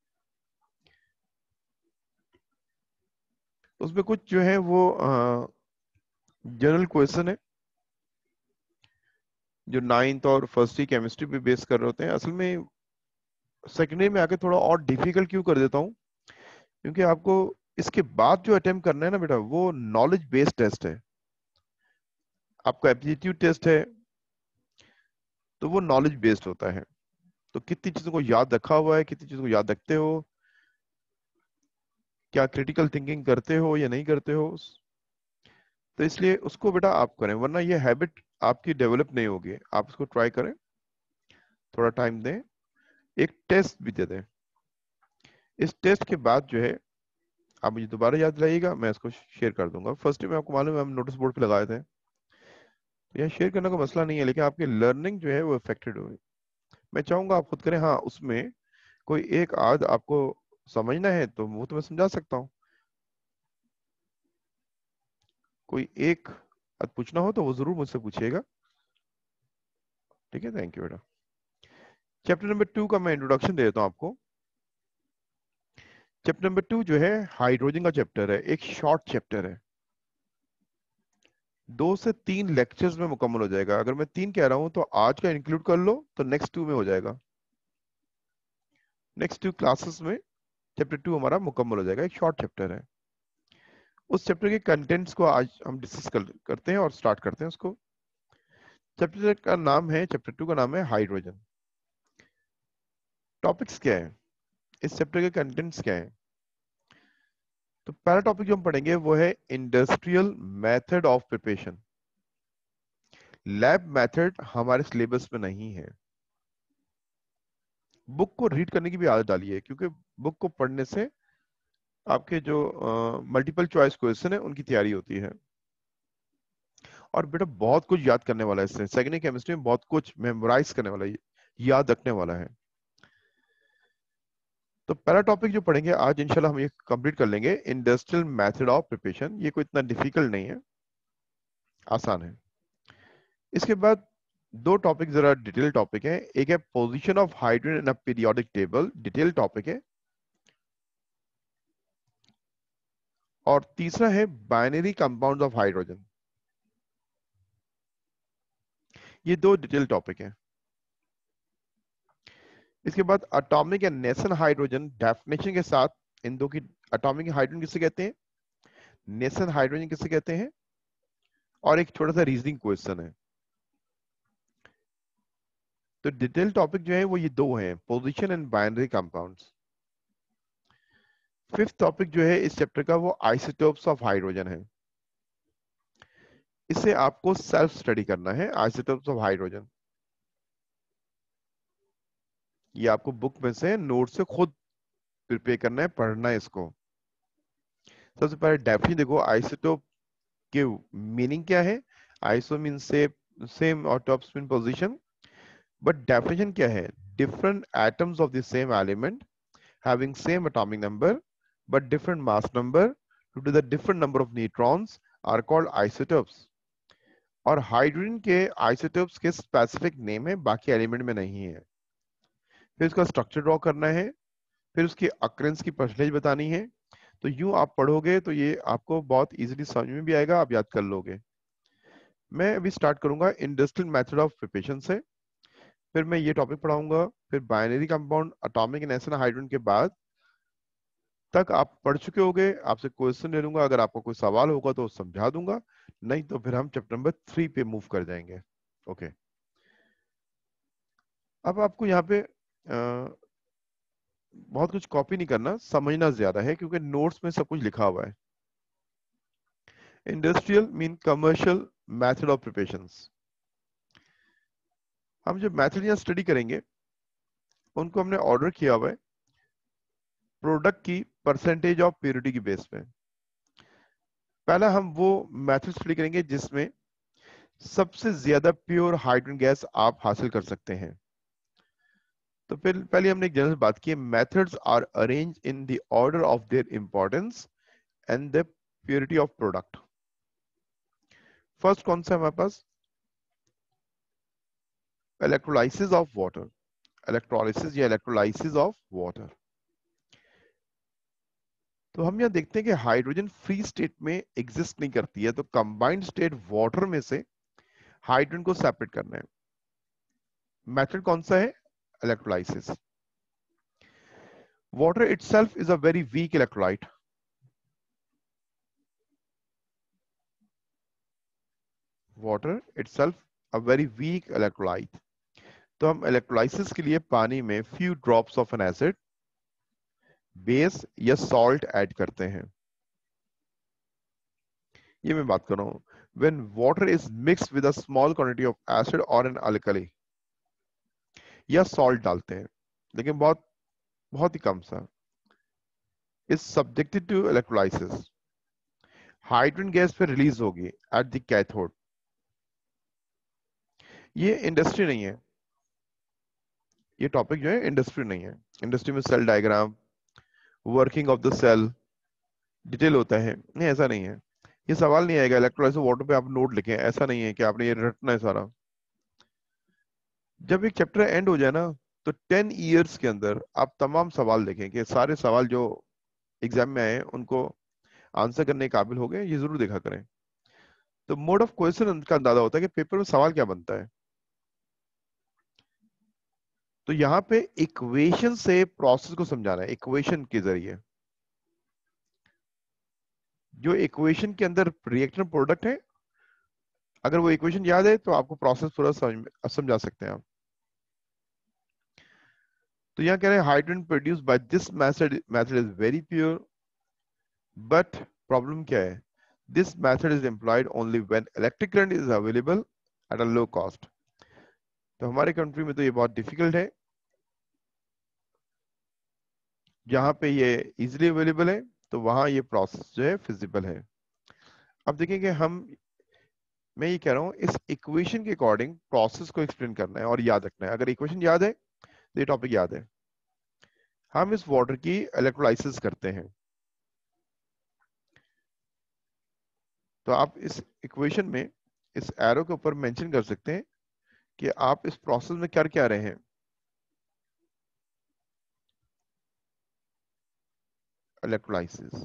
उसमें कुछ जो है वो जनरल क्वेश्चन है जो नाइन्थ और फर्स्ट की केमिस्ट्री पे बेस कर रहे होते हैं। असल में सेकेंडरी में आके थोड़ा और डिफिकल्ट क्यों कर देता हूँ, क्योंकि आपको इसके बाद जो अटेम्प्ट करना है ना बेटा, वो नॉलेज बेस्ड टेस्ट है। आपका एप्टीट्यूड टेस्ट है तो वो नॉलेज बेस्ड होता है। तो कितनी चीजों को याद रखा हुआ है, कितनी चीजों को याद रखते हो, क्या क्रिटिकल थिंकिंग करते हो या नहीं करते हो। तो इसलिए उसको बेटा आप करें, वरना ये हैबिट आपकी डेवलप नहीं होगी। आप उसको ट्राई करें, थोड़ा टाइम दें, एक टेस्ट भी दे दें। इस टेस्ट के बाद जो है आप मुझे दोबारा याद दिलाइएगा, मैं इसको शेयर कर दूंगा। फर्स्ट टाइम आपको मालूम है हम नोटिस बोर्ड पे लगाए थे, तो यह शेयर करने का मसला नहीं है, लेकिन आपकी लर्निंग जो है वो इफेक्टेड हुई। मैं चाहूंगा आप खुद करें। हाँ, उसमें कोई एक आध आपको समझना है तो वो तो मैं समझा सकता हूँ। कोई एक आध पूछना हो तो वो जरूर मुझसे पूछिएगा। ठीक है, थैंक यू बेटा। चैप्टर नंबर टू का मैं इंट्रोडक्शन दे देता हूँ आपको। चैप्टर नंबर टू जो है हाइड्रोजन का चैप्टर है, एक शॉर्ट चैप्टर है। दो से तीन लेक्चर्स में मुकम्मल हो जाएगा। अगर मैं तीन कह रहा हूं तो आज का इंक्लूड कर लो तो नेक्स्ट टू में हो जाएगा। नेक्स्ट टू क्लासेस में चैप्टर टू हमारा मुकम्मल हो जाएगा। एक शॉर्ट चैप्टर है। उस चैप्टर के कंटेंट्स को आज हम डिस्कस कर, करते हैं और स्टार्ट करते हैं उसको। चैप्टर का नाम है, चैप्टर टू का नाम है हाइड्रोजन। टॉपिक्स क्या है, इस चैप्टर के कंटेंट्स क्या है? तो पहला टॉपिक जो हम पढ़ेंगे वो है industrial method of preparation. Lab method हमारे सिलेबस में नहीं है। बुक को रीड करने की भी आदत डाली है, क्योंकि बुक को पढ़ने से आपके जो मल्टीपल चॉइस क्वेश्चन है उनकी तैयारी होती है। और बेटा बहुत कुछ याद करने वाला है इससे। सेकेंडरी केमिस्ट्री में बहुत कुछ मेमोराइज करने वाला है, याद रखने वाला है। तो पहला टॉपिक जो पढ़ेंगे आज इंशाल्लाह हम ये कंप्लीट कर लेंगे, इंडस्ट्रियल मेथड ऑफ प्रिपरेशन। ये कोई इतना डिफिकल्ट नहीं है। आसान है। इसके बाद दो टॉपिक जरा डिटेल टॉपिक है, एक है position of hydrogen in a periodic table, detail topic है, और तीसरा है बाइनरी कंपाउंड्स ऑफ हाइड्रोजन। ये दो डिटेल टॉपिक है। इसके बाद atomic and nascent hydrogen definition के साथ, इन दो की, एटॉमिक हाइड्रोजन किसे कहते हैं, नेशन हाइड्रोजन किसे कहते हैं, और एक छोटा सा रीजनिंग क्वेश्चन है। तो डिटेल टॉपिक जो है वो ये दो हैं, position and binary compounds. Fifth topic जो है इस चैप्टर का वो आइसोटोप्स ऑफ हाइड्रोजन है। इसे आपको सेल्फ स्टडी करना है, आइसोटोप्स ऑफ हाइड्रोजन। ये आपको बुक में से नोट से खुद प्रिपेयर करना है, पढ़ना है इसको। सबसे पहले डेफिनेशन देखो, आइसोटोप के मीनिंग क्या है। आइसो मीन सेम सेम और topes mean position, but definition क्या है, different atoms of the same element having same atomic number but different mass number due to the different number of neutrons are called isotopes। और हाइड्रोजन के आइसोटोप्स के स्पेसिफिक नेम है, बाकी एलिमेंट में नहीं है। फिर इसका स्ट्रक्चर ड्रॉ करना है, फिर उसकी अक्रेंस की परसेंटेज बतानी है। तो यूं आप पढ़ोगे तो ये आपको बहुत इजीली समझ में भी आएगा, आप याद कर लोगे। मैं अभी स्टार्ट करूंगा इंडस्ट्रियल मेथड ऑफ प्रिपरेशन से, फिर मैं ये टॉपिक पढ़ाऊंगा, फिर binary compound, atomic and nascent hydrogen के बाद तक आप पढ़ चुके होगे। आपसे क्वेश्चन ले लूंगा, अगर आपको कोई सवाल होगा तो समझा दूंगा, नहीं तो फिर हम चैप्टर नंबर थ्री पे मूव कर जाएंगे। ओके, अब आपको यहाँ पे आ, बहुत कुछ कॉपी नहीं करना, समझना ज्यादा है क्योंकि नोट्स में सब कुछ लिखा हुआ है। Industrial mean commercial method of preparation. हम जो मेथड यहाँ स्टडी करेंगे उनको हमने ऑर्डर किया हुआ है प्रोडक्ट की परसेंटेज ऑफ प्योरिटी की बेस पे। पहला हम वो मेथड स्टडी करेंगे जिसमें सबसे ज्यादा प्योर हाइड्रोजन गैस आप हासिल कर सकते हैं। तो फिर पहले हमने एक जनरल बात की, methods are arrange in the order of their importance and the purity of product. First कौन सा है हमारे पास, इलेक्ट्रोलाइसिस ऑफ वाटर। इलेक्ट्रोलाइसिस या इलेक्ट्रोलाइसिस ऑफ वाटर। तो हम यहां देखते हैं कि हाइड्रोजन फ्री स्टेट में एग्जिस्ट नहीं करती है, तो कंबाइंड स्टेट वाटर में से हाइड्रोजन को सेपरेट करना है। मेथड कौन सा है, electrolysis. Water itself is a very weak electrolyte. Water itself a very weak electrolyte. तो हम इलेक्ट्रोलाइसिस के लिए पानी में few drops of an acid, base or salt add करते हैं। ये मैं बात कर रहा हूं when water is mixed with a small quantity of acid और एन अल्कली, या सॉल्ट डालते हैं लेकिन बहुत बहुत ही कम सा, is subjected to electrolysis. Hydrogen gas फिर रिलीज होगी एट द कैथोड। ये इंडस्ट्री नहीं है, ये टॉपिक जो है इंडस्ट्री नहीं है। इंडस्ट्री में cell diagram, working of the cell detail होता है, नहीं ऐसा नहीं है। ये सवाल नहीं आएगा इलेक्ट्रोलाइसिस वाटर पे आप नोट लिखें, ऐसा नहीं है कि आपने ये रटना है सारा। जब एक चैप्टर एंड हो जाए ना, तो टेन इयर्स के अंदर आप तमाम सवाल देखें कि सारे सवाल जो एग्जाम में आए उनको आंसर करने के काबिल हो गए, ये जरूर देखा करें। तो मोड ऑफ क्वेश्चन का अंदाजा होता है कि पेपर में सवाल क्या बनता है। तो यहाँ पे इक्वेशन से प्रोसेस को समझाना है, इक्वेशन के जरिए। जो इक्वेशन के अंदर रिएक्टर प्रोडक्ट है, अगर वो इक्वेशन याद है तो आपको प्रोसेस पूरा समझ समझा सकते हैं आप। तो यहाँ कह रहे हैं hydrogen produce by this method method is very pure, but problem क्या है, this method is employed only when electric current is available at a low cost. तो हमारे कंट्री में तो ये बहुत डिफिकल्ट है, जहां पे ये इजीली अवेलेबल है तो वहां ये प्रोसेस जो है फिजिबल है। अब देखेंगे हम, मैं ये कह रहा हूं इस इक्वेशन के अकॉर्डिंग प्रोसेस को एक्सप्लेन करना है और याद रखना है। अगर इक्वेशन याद है तो ये टॉपिक याद है। हम इस वाटर की इलेक्ट्रोलाइसिस करते हैं, तो आप इस इक्वेशन में इस एरो के ऊपर मेंशन कर सकते हैं कि आप इस प्रोसेस में क्या क्या रहे हैं। इलेक्ट्रोलाइसिस।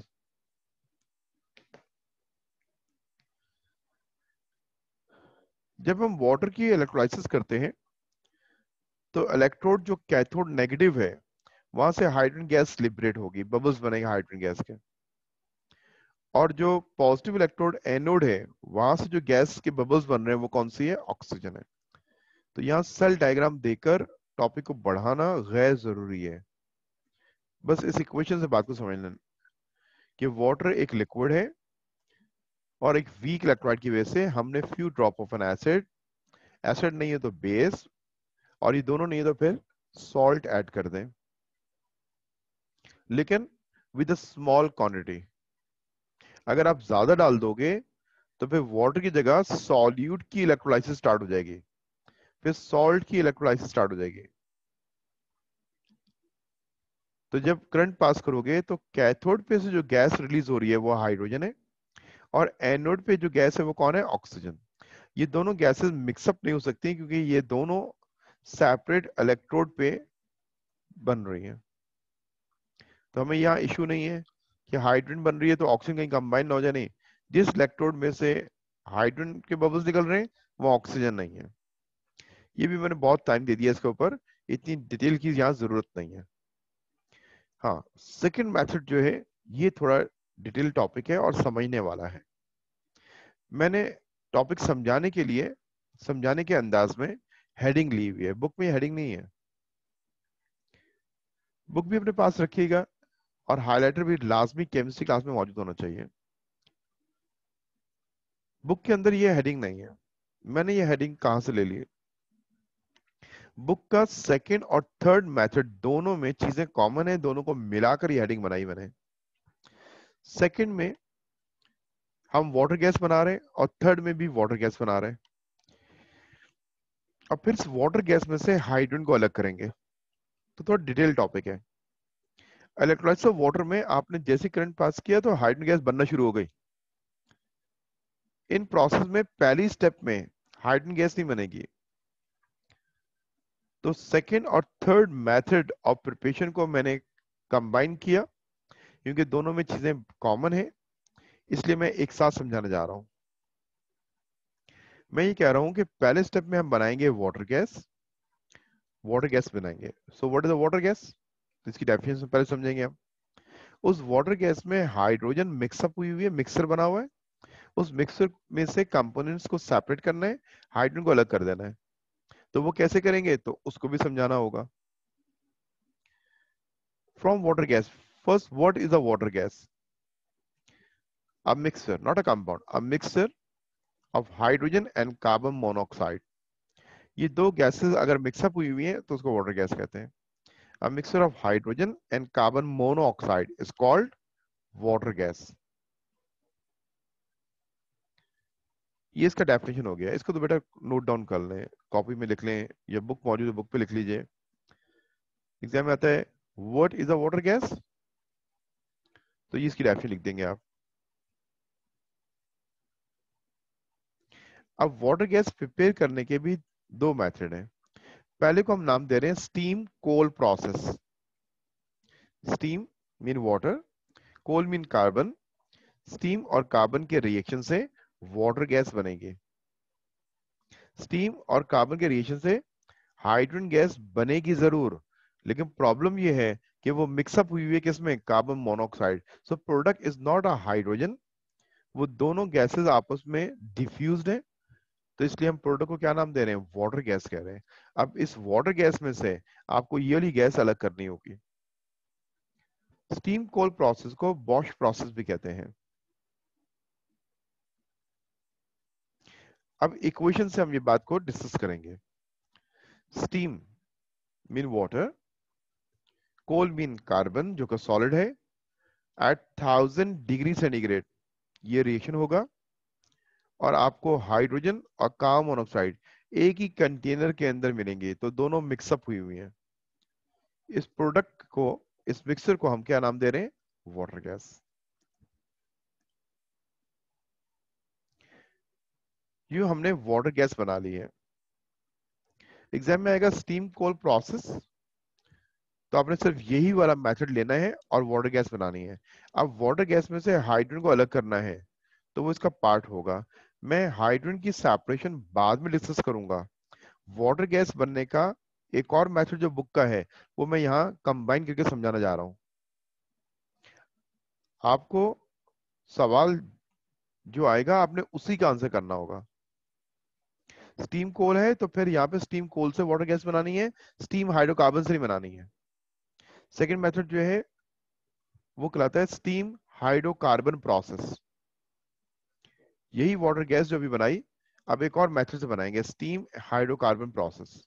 जब हम वाटर की इलेक्ट्रोलाइसिस करते हैं तो इलेक्ट्रोड जो कैथोड नेगेटिव है वहां से हाइड्रोजन गैस लिबरेट होगी, बबल्स बनेगा हाइड्रोजन गैस के। और जो पॉजिटिव इलेक्ट्रोड एनोड है वहां से जो गैस के बबल्स बन रहे हैं वो कौन सी है? ऑक्सीजन है। तो यहाँ सेल डायग्राम देकर टॉपिक को बढ़ाना गैर जरूरी है। बस इस इक्वेशन से बात को समझ लेना कि वाटर एक लिक्विड है और एक वीक इलेक्ट्रोलाइट की वजह से हमने few drop of an acid, acid नहीं है तो बेस, और ये दोनों नहीं है तो फिर सॉल्ट ऐड कर दें, लेकिन विद अ स्मॉल क्वांटिटी। अगर आप ज्यादा डाल दोगे तो फिर वाटर की जगह सॉल्यूट की इलेक्ट्रोलाइसिस स्टार्ट हो जाएगी, फिर सॉल्ट की इलेक्ट्रोलाइसिस स्टार्ट हो जाएगी। तो जब करंट पास करोगे तो कैथोड पे से जो गैस रिलीज हो रही है वो हाइड्रोजन है, और एनोड पे जो गैस है वो कौन है? ऑक्सीजन। ये दोनों गैसेस मिक्सअप नहीं हो सकती क्योंकि ये दोनों सेपरेट इलेक्ट्रोड पे बन रही हैं। तो हमें यहाँ इश्यू नहीं है कि हाइड्रोजन बन रही है तो ऑक्सीजन कहीं कंबाइन ना हो जाए, नहीं। जिस इलेक्ट्रोड में से हाइड्रोजन के बबल्स निकल रहे हैं वो ऑक्सीजन नहीं है। ये भी मैंने बहुत टाइम दे दिया इसके ऊपर, इतनी डिटेल की यहाँ जरूरत नहीं है। हाँ, सेकंड मेथड जो है ये थोड़ा डिटेल टॉपिक है और समझने वाला है। मैंने टॉपिक समझाने के लिए, समझाने के अंदाज में हेडिंग ली हुई है, बुक में हेडिंग नहीं है। बुक भी अपने पास रखिएगा और हाइलाइटर भी लाजमी केमिस्ट्री क्लास में मौजूद होना चाहिए। बुक के अंदर ये हेडिंग नहीं है। मैंने ये हेडिंग कहां से ले ली? बुक का सेकंड और थर्ड मेथड दोनों में चीजें कॉमन है, दोनों को मिलाकर ये हेडिंग बनाई मैंने। सेकंड में हम वाटर गैस बना रहे हैं और थर्ड में भी वाटर गैस बना रहे हैं, और फिर इस वाटर गैस में से हाइड्रोजन को अलग करेंगे। तो थोड़ा डिटेल टॉपिक है। इलेक्ट्रोलाइसिस ऑफ वाटर में आपने जैसे करंट पास किया तो हाइड्रोजन गैस बनना शुरू हो गई। इन प्रोसेस में पहली स्टेप में हाइड्रोजन गैस नहीं बनेगी। तो सेकेंड और थर्ड मेथड ऑफ प्रिपरेशन को मैंने कंबाइन किया क्योंकि दोनों में चीजें कॉमन है, इसलिए मैं एक साथ समझाने जा रहा हूं। मैं ये कह रहा हूं कि पहले स्टेप में हम बनाएंगे वाटर गैस, वाटर गैस बनाएंगे। So what is the water gas? इसकी डेफिनेशन पहले समझेंगे हम। उस वाटर गैस में हाइड्रोजन मिक्सअप हुई हुई है, मिक्सर बना हुआ है। उस मिक्सर में से कंपोनेंट्स को सेपरेट करना है, हाइड्रोजन को अलग कर देना है। तो वो कैसे करेंगे तो उसको भी समझाना होगा। From water gas, first what is a water gas? A mixer, not a compound, a mixer of hydrogen and carbon monoxide. ये दो गैसेस अगर मिक्सअप हुई हुई है तो उसको वाटर गैस कहते हैं। A mixer of hydrogen and carbon monoxide is called water gas. ये इसका डेफिनेशन हो गया। इसको तो बेटा नोट डाउन कर लें, कॉपी में लिख लें, या बुक मौजूद है बुक पे लिख लीजिए। एग्जाम में आता है what is a water gas, तो ये इसकी डेफिनेशन लिख देंगे आप। अब वाटर गैस प्रिपेयर करने के भी दो मेथड हैं। पहले को हम नाम दे रहे हैं steam coal process. Steam mean water, coal mean carbon. Steam और कार्बन के रिएक्शन से वाटर गैस बनेगी। स्टीम और कार्बन के रिएक्शन से हाइड्रोजन गैस बनेगी जरूर, लेकिन प्रॉब्लम यह है कि वो मिक्सअप हुई हुई है किसमें? Carbon monoxide. So product is not a hydrogen, वो दोनों गैसेस आपस में डिफ्यूज्ड है। तो इसलिए हम प्रोडक्ट को क्या नाम दे रहे हैं? वाटर गैस कह रहे हैं। अब इस वाटर गैस में से आपको ये वाली गैस अलग करनी होगी। स्टीम कोल प्रोसेस को बॉश प्रोसेस भी कहते हैं। अब इक्वेशन से हम ये बात को डिस्कस करेंगे। Steam mean water, coal mean carbon जो कि सॉलिड है। एट थाउजेंड डिग्री सेंटीग्रेड ये रिएक्शन होगा और आपको हाइड्रोजन और कार्बन मोनोऑक्साइड एक ही कंटेनर के अंदर मिलेंगे, तो दोनों मिक्सअप हुई हुई हैं। इस प्रोडक्ट को, इस मिक्सर को हम क्या नाम दे रहे हैं? Water gas. यूं हमने वाटर गैस बना ली है। एग्जाम में आएगा स्टीम कोल प्रोसेस, तो आपने सिर्फ यही वाला मेथड लेना है और वाटर गैस बनानी है। अब वाटर गैस में से हाइड्रोजन को अलग करना है, तो वो इसका पार्ट होगा। मैं हाइड्रोजन की सेपरेशन बाद में डिस्कस करूंगा। वाटर गैस बनने का एक और मेथड जो बुक का है, वो मैं यहाँ कंबाइन करके समझाना जा रहा हूं। आपको सवाल जो आएगा आपने उसी का आंसर करना होगा। स्टीम कोल है तो फिर यहाँ पे स्टीम कोल से वाटर गैस बनानी है, स्टीम हाइड्रोकार्बन से नहीं बनानी है। सेकेंड मेथड जो है वो कहलाता है स्टीम हाइड्रोकार्बन प्रोसेस। यही वाटर गैस जो अभी बनाई, अब एक और मेथड से बनाएंगे, steam hydrocarbon process.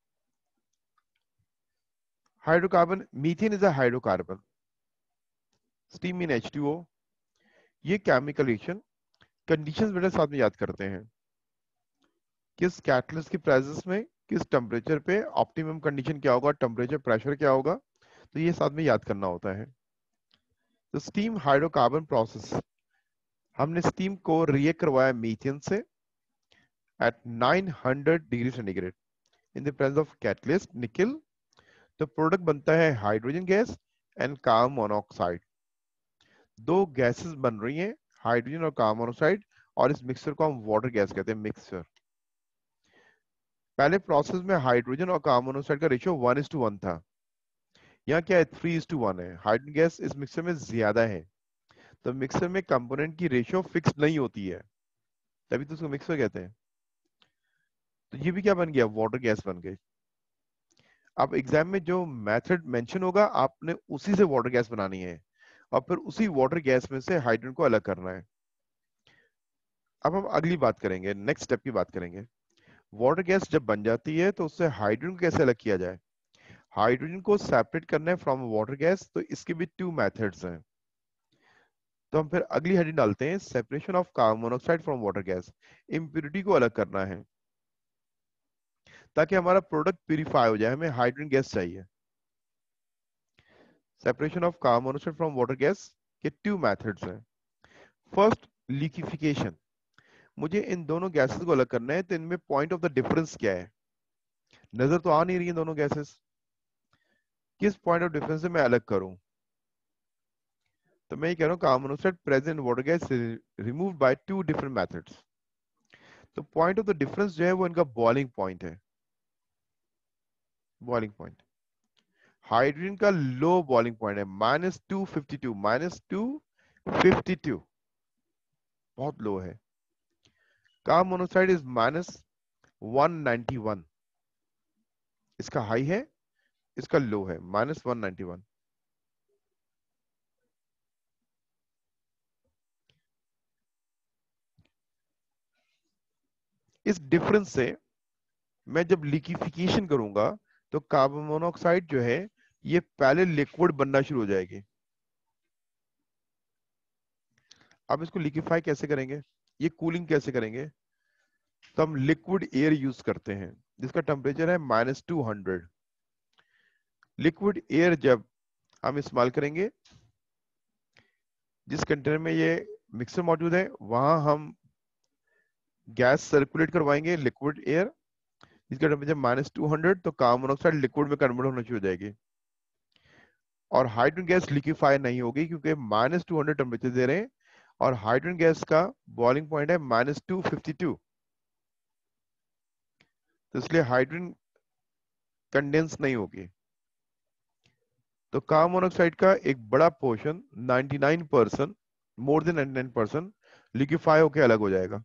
Hydrocarbon, methane is a hydrocarbon, steam mean H two O. ये केमिकल रिएक्शन कंडीशंस बेटा साथ में याद करते हैं, किस कैटलिस्ट की प्रेजेंस में किस टेम्परेचर पे ऑप्टिमम कंडीशन क्या होगा, टेम्परेचर प्रेशर क्या होगा, तो ये साथ में याद करना होता है। तो स्टीम हाइड्रोकार्बन प्रोसेस, हमने स्टीम को रिएक्ट करवाया मीथेन से at nine hundred degree centigrade in the presence of catalyst nickel. तो प्रोडक्ट बनता है hydrogen gas and carbon monoxide. दो गैसेस बन रही हैं, हाइड्रोजन और कार्बन मोनोऑक्साइड, और इस मिक्सचर को हम वाटर गैस कहते हैं, मिक्सचर। पहले प्रोसेस में हाइड्रोजन और कार्बन मोनोऑक्साइड का ratio one is to one था, यहाँ क्या है थ्री इज टू वन है। हाइड्रोजन गैस इस मिक्सचर में ज्यादा है, तो मिक्सर में कंपोनेंट की रेशियो फिक्स नहीं होती है, तभी तो उसको मिक्सर कहते हैं। तो ये भी क्या बन गया, वाटर गैस बन गई। अब एग्जाम में जो मेथड मेंशन होगा आपने उसी से वाटर गैस बनानी है, और फिर उसी वाटर गैस में से हाइड्रोजन को अलग करना है। अब हम अगली बात करेंगे, नेक्स्ट स्टेप की बात करेंगे। वाटर गैस जब बन जाती है तो उससे हाइड्रोजन को कैसे अलग किया जाए। हाइड्रोजन को सेपरेट करना है फ्रॉम वाटर गैस, तो इसके भी टू मेथड्स हैं। तो हम फिर अगली हेडिंग डालते हैं, separation of carbon monoxide from water gas. Impurity को अलग करना है ताकि हमारा प्रोडक्ट प्यूरिफाई हो जाए, हमें हाइड्रोजन गैस चाहिए। Separation of carbon monoxide from water gas के टू मेथड्स हैं। First, liquefaction. मुझे इन दोनों गैसेस को अलग करना है, तो इनमें पॉइंट ऑफ द डिफरेंस क्या है। नजर तो आ नहीं रही है दोनों गैसेस, किस पॉइंट ऑफ डिफरेंस से मैं अलग करूं। तो मैं ये कह रहा हूं carbon monoxide present water gas removed by two different methods. तो पॉइंट ऑफ द डिफरेंस जो है वो इनका बॉइलिंग पॉइंट है, बॉइलिंग पॉइंट। हाइड्रोजन का लो बॉइलिंग पॉइंट है minus two fifty two, minus two fifty two, बहुत लो है। Carbon monoxide is minus one ninety one, इसका हाई है, इसका लो है, माइनस वन नाइंटी वन। इस डिफरेंस से मैं जब लिक्विफिकेशन करूंगा तो कार्बन मोनोऑक्साइड जो है ये पहले लिक्विड बनना शुरू हो जाएगी। अब इसको लिक्विफाई कैसे करेंगे, ये कूलिंग कैसे करेंगे, तो हम लिक्विड एयर यूज करते हैं जिसका टेम्परेचर है minus two hundred. Liquid air जब हम इस्तेमाल करेंगे, जिस कंटेनर में ये मिक्सर मौजूद है वहां हम गैस सर्कुलेट करवाएंगे, लिक्विड एयर, जिसका टेम्परेचर माइनस टू हंड्रेड, तो कार्बन मोनोऑक्साइड लिक्विड में कन्वर्ट होना शुरू हो जाएगी। और हाइड्रोजन गैस लिक्विफाई नहीं होगी क्योंकि माइनस टू हंड्रेड टेम्परेचर दे रहे हैं, और हाइड्रोजन गैस का बॉइलिंग पॉइंट है माइनस टू फिफ्टी टू, तो इसलिए हाइड्रोजन कंडेंस नहीं होगी। तो कार्बन मोनोऑक्साइड का एक बड़ा portion ninety nine percent, more than ninety nine percent liquefy होकर अलग हो जाएगा।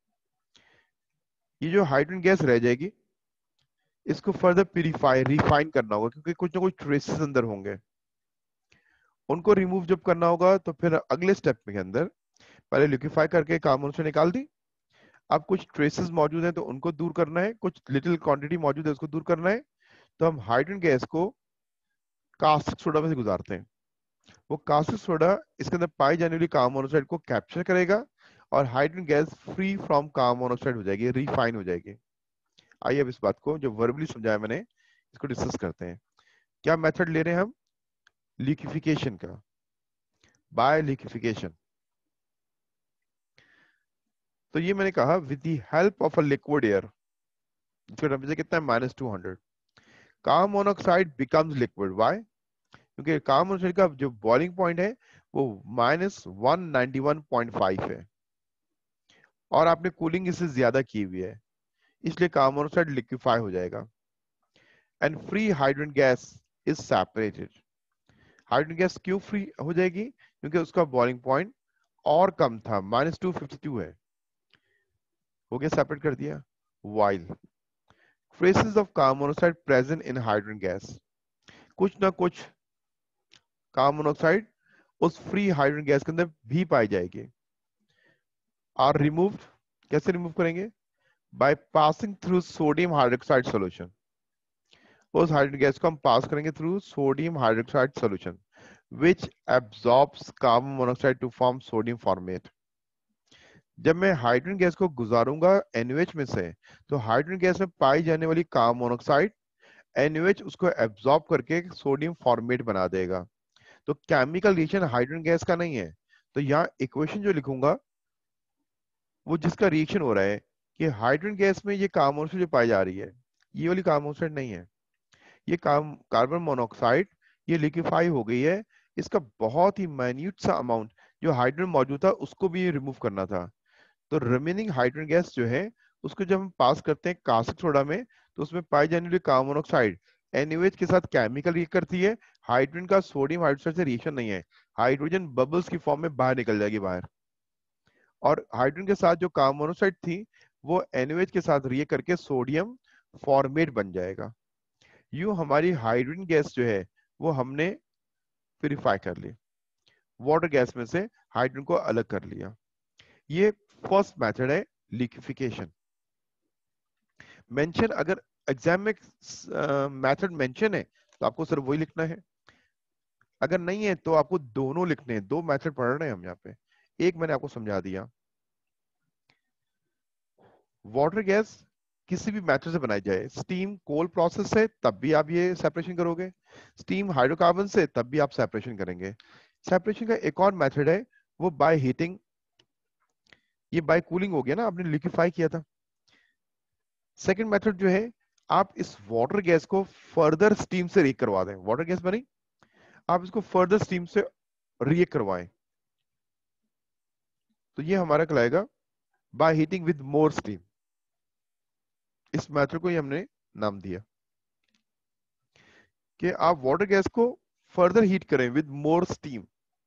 ये जो हाइड्रोजन गैस रह जाएगी इसको फर्दर प्यूरिफाई रिफाइन करना होगा, क्योंकि कुछ ना कुछ ट्रेसेस अंदर होंगे, उनको रिमूव जब करना होगा तो फिर अगले स्टेप के अंदर पहले लिक्विफाई करके कार्बन मोनोऑक्साइड निकाल दी। अब कुछ ट्रेसेस मौजूद हैं तो उनको दूर करना है, कुछ लिटिल क्वांटिटी मौजूद है उसको दूर करना है। तो हम हाइड्रोजन गैस को कास्टिक सोडा में से गुजारते हैं। वो कास्टिक सोडा इसके अंदर पाई जाने वाली कार्बन मोनोऑक्साइड को कैप्चर करेगा और hydrogen gas free from carbon monoxide हो जाएगी, रिफाइन हो जाएगी। आइए अब इस बात को जो वर्बली समझाया मैंने इसको डिस्कस करते हैं। क्या मेथड ले रहे हैं हम, लिक्विफिकेशन का, बाय लिक्विफिकेशन। तो ये मैंने कहा with the help of a liquid air, इसका टेम्परेचर कितना है minus two hundred, carbon monoxide becomes liquid. Why? क्योंकि कार्बन मोनोऑक्साइड का जो बॉइलिंग पॉइंट है वो minus one ninety one point five है और आपने कूलिंग इससे ज्यादा की हुई है, इसलिए कार्बन मोनोऑक्साइड लिक्विफाई हो जाएगा and free hydrogen gas is separated. Hydrogen gas क्यों फ्री हो जाएगी? क्योंकि उसका बॉइलिंग पॉइंट और कम था, माइनस टू फिफ्टी टू है, हो गया, सेपरेट कर दिया। While traces of carbon monoxide present in hydrogen gas, कुछ ना कुछ कार्बन मोनोऑक्साइड उस फ्री हाइड्रोजन गैस के अंदर भी पाई जाएगी। आर रिमूव्ड, कैसे रिमूव करेंगे? By passing through sodium hydroxide solution. उस हाइड्रोजन गैस को हम पास करेंगे through sodium hydroxide solution which absorbs carbon monoxide to form sodium formate। जब मैं हाइड्रोजन गैस को गुजारूंगा एन ओ एच में से, तो हाइड्रोजन गैस में पाई जाने वाली carbon monoxide N O H उसको एब्जॉर्ब करके सोडियम फॉर्मेट बना देगा। तो केमिकल रिएक्शन हाइड्रोजन गैस का नहीं है। तो यहाँ इक्वेशन जो लिखूंगा वो जिसका रिएक्शन हो रहा है कि हाइड्रोजन गैस में ये कार्बन मोनोक्साइड जो पाई जा रही है, ये वाली कार्बन मोनोक्साइड नहीं है, ये कार्बन मोनोक्साइड ये लिक्विफाई हो गई है। इसका बहुत ही माइन्यूट सा अमाउंट जो हाइड्रोजन मौजूद था उसको भी रिमूव करना था। तो रिमेनिंग हाइड्रोजन गैस जो है उसको जब हम पास करते हैं कास्टिक सोडा में, तो उसमें पाई जाने वाली carbon monoxide N O H के साथ केमिकल रिएक्ट करती है। हाइड्रोजन का सोडियम हाइड्रोक्साइड से रिएक्शन नहीं है, हाइड्रोजन बबल्स की फॉर्म में बाहर निकल जाएगी बाहर, और हाइड्रोजन के साथ जो कार्बन मोनोक्साइड थी वो एन ओ एच के साथ रिएक्ट करके सोडियम फॉर्मेट बन जाएगा। यूं हमारी हाइड्रोजन गैस जो है वो हमने प्यूरिफाई कर ली, वाटर गैस में से हाइड्रोजन को अलग कर लिया। ये फर्स्ट मेथड है लिक्विफिकेशन। मेंशन, अगर एग्जाम में मेथड मेंशन है तो आपको सिर्फ वही लिखना है, अगर नहीं है तो आपको दोनों लिखने हैं। दो मेथड पढ़ रहे हैं हम यहाँ पे, एक मैंने आपको समझा दिया। वाटर गैस किसी भी मेथड से बनाई जाए, स्टीम कोल प्रोसेस से तब भी आप ये सेपरेशन करोगे, स्टीम हाइड्रोकार्बन से तब भी आप सेपरेशन करेंगे। सेपरेशन का एक और मेथड है वो बाय हीटिंग, ये बाय कूलिंग हो गया ना, आपने लिक्विफाई किया था। सेकंड मेथड जो है आप इस वाटर गैस को फर्दर स्टीम से रिएक्ट करवा दें, वाटर गैस बनी, आप इसको फर्दर स्टीम से रिएक्ट करवाएं, तो ये हमारा कहलाएगा by heating with more steam. इस मेथड को ही हमने नाम दिया कि आप वाटर गैस को फर्दर हीट करें विद मोर स्टीम।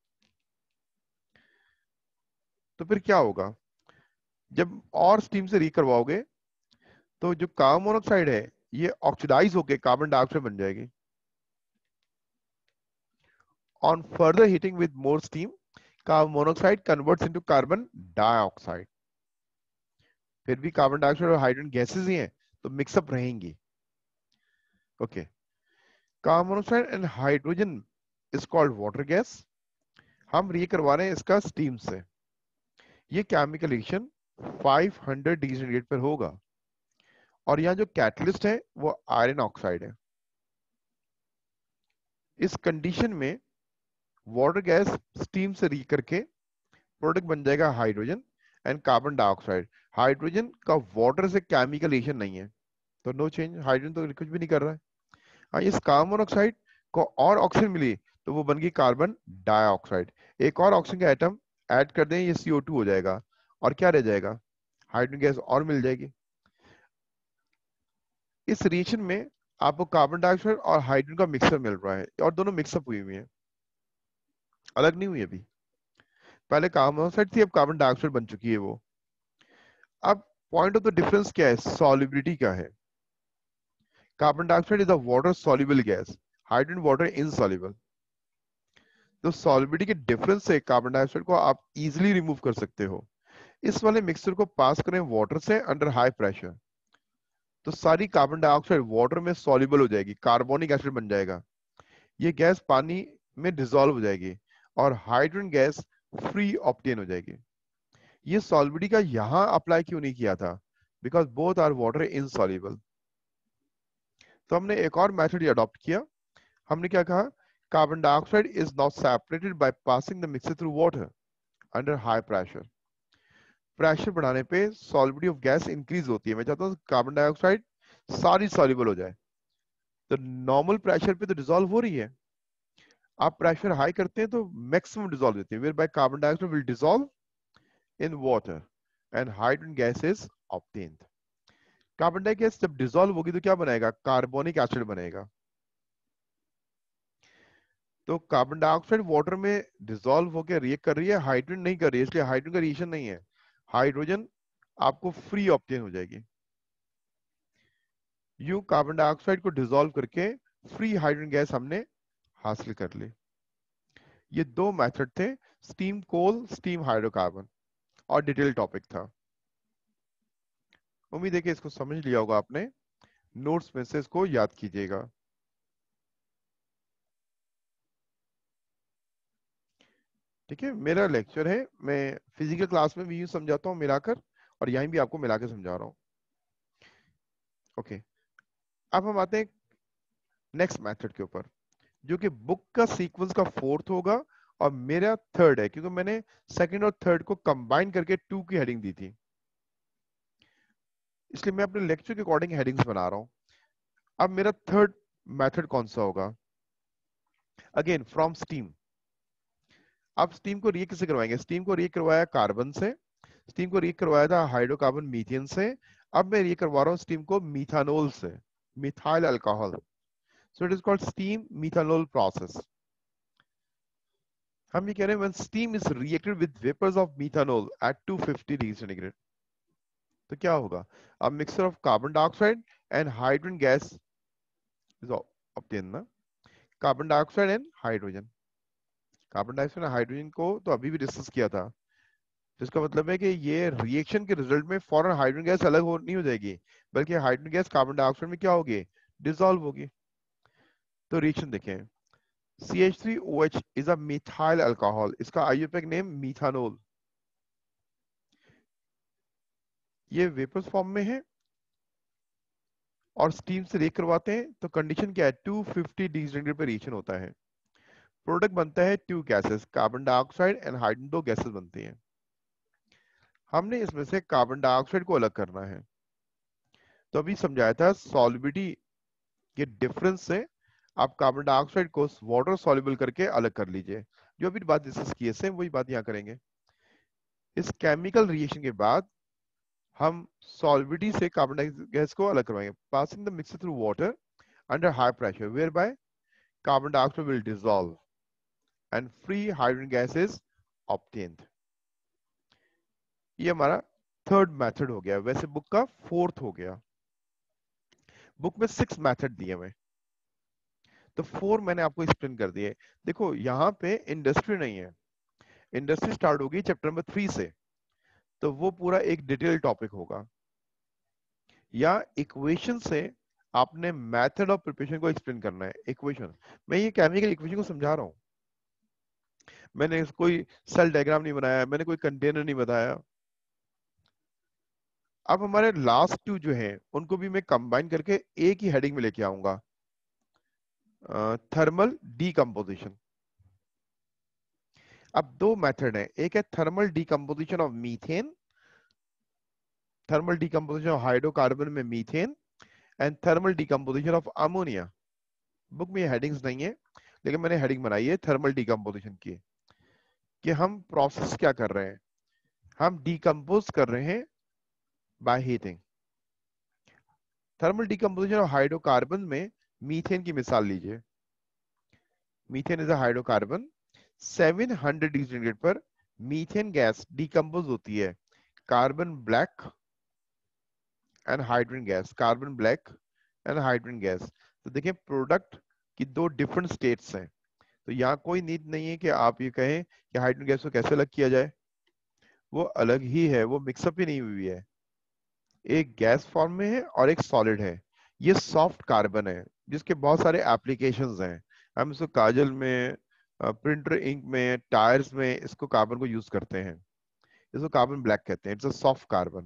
तो फिर क्या होगा, जब और स्टीम से रिएक्ट करवाओगे तो जो कार्बन मोनोऑक्साइड है ये ऑक्सीडाइज होकर कार्बन डाइऑक्साइड बन जाएगी। On further heating with more steam, carbon monoxide converts into carbon dioxide. फिर भी कार्बन डाइऑक्साइड और हाइड्रोजन गैसेस ही हैं तो मिक्सअप रहेंगी। Okay, carbon monoxide and hydrogen is called water gas. हम रिएक्ट करवा रहे हैं इसका स्टीम से। ये chemical reaction five hundred degree centigrade पर होगा और यहाँ जो कैटलिस्ट है वो आयरन ऑक्साइड है। इस कंडीशन में वाटर गैस स्टीम से रिएक्ट करके प्रोडक्ट बन जाएगा hydrogen and carbon dioxide. Hydrogen का वाटर से केमिकल रिएक्शन नहीं है तो नो चेंज, हाइड्रोजन तो कुछ भी नहीं कर रहा है। हाँ, इस कार्बन मोनोऑक्साइड को और ऑक्सीजन मिली तो वो बन गई कार्बन डाइऑक्साइड। एक और ऑक्सीजन का एटम ऐड कर दें ये सी ओ टू हो जाएगा और क्या रह जाएगा, हाइड्रोजन गैस और मिल जाएगी। इस रिएक्शन में आपको कार्बन डाइऑक्साइड और हाइड्रोजन का मिक्सर मिल रहा है और दोनों मिक्सअप हुई हुई है, अलग नहीं हुई अभी। पहले कार्बन मोनोऑक्साइड थी, अब कार्बन डाइऑक्साइड बन चुकी है वो। अब पॉइंट ऑफ द डिफरेंस क्या है, सॉल्युबिलिटी क्या है। Carbon dioxide is a water soluble gas, hydrogen water insoluble. तो सॉल्युबिलिटी के डिफरेंस से कार्बन डाइऑक्साइड को आप इजीली रिमूव कर सकते हो। इस वाले मिक्सचर को पास करें वाटर से अंडर हाई प्रेशर, तो सारी कार्बन डाइऑक्साइड वाटर में सॉल्युबल हो जाएगी, कार्बोनिक एसिड बन जाएगा। ये गैस पानी में डिसॉल्व हो जाएगी और हाइड्रोजन गैस फ्री ऑप्टेन हो जाएगी। ये सॉल्युबिलिटी का यहां अप्लाई क्यों नहीं किया था, because both are water insoluble. तो हमने एक और मेथड अडॉप्ट किया। हमने क्या कहा, carbon dioxide is not separated by passing the mixture through water under high pressure. Pressure बढ़ाने पे सॉल्युबिलिटी ऑफ गैस इंक्रीज होती है। मैं चाहता हूँ कार्बन डाइऑक्साइड सारी सॉल्युबल हो जाए, तो नॉर्मल प्रेशर पे तो डिसॉल्व हो रही है, आप प्रेशर हाई करते हैं तो मैक्सिमम डिसॉल्व देते हैं, whereby carbon dioxide will dissolve in water and hydrogen gas is obtained. Carbon dioxide जब डिसॉल्व होगी तो क्या बनाएगा, कार्बोनिक एसिड बनेगा। तो कार्बन डाइऑक्साइड वाटर में डिसॉल्व होकर रिएक्ट कर रही है, हाइड्रोजन नहीं कर रही है, इसलिए हाइड्रोजन का रिएक्शन नहीं है, हाइड्रोजन आपको फ्री ऑब्टेन हो जाएगी। यू कार्बन डाइऑक्साइड को डिसॉल्व करके फ्री हाइड्रोजन गैस हमने हासिल कर ली। ये दो मेथड थे, स्टीम कोल, स्टीम हाइड्रोकार्बन, और डिटेल टॉपिक था। उम्मीद है कि इसको समझ लिया होगा आपने, नोट्स में से इसको याद कीजिएगा। ठीक है, मेरा लेक्चर है, मैं फिजिकल क्लास में भी यूं समझाता हूं मिलाकर, और यहीं भी आपको मिलाकर समझा रहा हूं। ओके, अब हम आते हैं नेक्स्ट मेथड के ऊपर, जो कि बुक का सीक्वेंस का फोर्थ होगा और मेरा थर्ड है, क्योंकि मैंने सेकंड और थर्ड को कंबाइन करके टू की हेडिंग दी थी, इसलिए मैं अपने लेक्चर के अकॉर्डिंग हेडिंग्स बना रहा हूं। अब मेरा थर्ड मेथड कौन सा होगा, अगेन फ्रॉम स्टीम। अब स्टीम को रिएक्ट किससे करवाएंगे, स्टीम को रिएक्ट करवाया कार्बन से, स्टीम को रिएक्ट करवाया था हाइड्रोकार्बन मीथेन से, अब मैं रिएक्ट करवा रहा हूं स्टीम को मिथानोल से, methyl alcohol. So it is called steam methanol process. हम ये कह रहे हैं when steam is reacted with vapors of methanol at two hundred fifty degree centigrade, तो क्या होगा, a mixture of carbon dioxide and hydrogen gas is obtained ना, carbon dioxide and hydrogen. Carbon dioxide और हाइड्रोजन को तो अभी भी डिस्कस किया था, जिसका मतलब है कि ये रिएक्शन के रिजल्ट में फॉरन हाइड्रोजन गैस अलग हो नहीं हो जाएगी, बल्कि हाइड्रोजन गैस कार्बन डाइऑक्साइड में क्या होगी, डिसॉल्व होगी। तो रिएक्शन देखें, C H three O H is a methyl alcohol, इसका I U P A C name methanol, ये वेपर्स फॉर्म में है और स्टीम से रिएक्ट करवाते हैं, तो कंडीशन क्या है, two hundred fifty degree centigrade पे रिएक्शन होता है, प्रोडक्ट बनता है two gases, carbon dioxide and hydrogen, दो गैसेस बनती हैं। हमने इसमें से कार्बन डाइऑक्साइड को अलग करना है, तो अभी समझाया था सॉल्युबिलिटी के डिफरेंस से आप कार्बन डाइऑक्साइड को वाटर सॉल्युबल करके अलग कर लीजिए, जो अभी बात डिस्कस की है सेम वही बात यहाँ करेंगे। इस केमिकल रिएक्शन के बाद हम सॉल्युबिलिटी से कार्बन डाइऑक्साइड गैस को अलग करवाएंगे, passing the mixture through water under high pressure, whereby carbon dioxide will dissolve and free hydrogen gas is obtained. ये हमारा थर्ड मेथड हो गया, वैसे बुक का फोर्थ हो गया। बुक में सिक्स मेथड दिए हुए, तो फोर मैंने आपको एक्सप्लेन कर दिए। देखो यहाँ पे इंडस्ट्री नहीं है, इंडस्ट्री स्टार्ट होगी चैप्टर नंबर थ्री से, तो वो पूरा एक डिटेल टॉपिक होगा, या इक्वेशन से आपने मेथड ऑफ प्रिपरेशन को एक्सप्लेन करना है। इक्वेशन, मैं ये केमिकल इक्वेशन को समझा रहा हूं, मैंने कोई सेल डायग्राम नहीं बनाया, मैंने कोई कंटेनर नहीं बताया। अब हमारे लास्ट टू जो हैं उनको भी मैं कंबाइन करके एक ही हेडिंग में लेके आऊंगा, थर्मल डीकंपोजिशन। अब दो मेथड है, एक है thermal decomposition of methane, thermal decomposition of hydrocarbon में methane, and thermal decomposition of ammonia. Book में हेडिंग्स नहीं है, लेकिन मैंने हेडिंग बनाई है थर्मल डीकंपोजिशन की, कि हम प्रोसेस क्या कर रहे हैं, हम डीकंपोज कर रहे हैं by heating. Thermal decomposition of hydrocarbon में मीथेन की मिसाल लीजिए, methane is a hydrocarbon, seven hundred degree centigrade पर मीथेन गैस डीकंपोज होती है, carbon black and hydrogen gas, carbon black and hydrogen gas. तो देखिए प्रोडक्ट की दो डिफरेंट स्टेट्स हैं, तो यहाँ कोई नीड नहीं है कि आप ये कहें कि हाइड्रोजन गैस को कैसे अलग किया जाए, वो अलग ही है, वो मिक्सअप ही नहीं हुई है, एक गैस फॉर्म में है और एक सॉलिड है। ये सॉफ्ट कार्बन है जिसके बहुत सारे एप्लीकेशंस हैं, हम इसको काजल में, प्रिंटर इंक में, टायर्स में इसको कार्बन को यूज करते हैं, इसको कार्बन ब्लैक कहते हैं, इट्स अ सॉफ्ट कार्बन।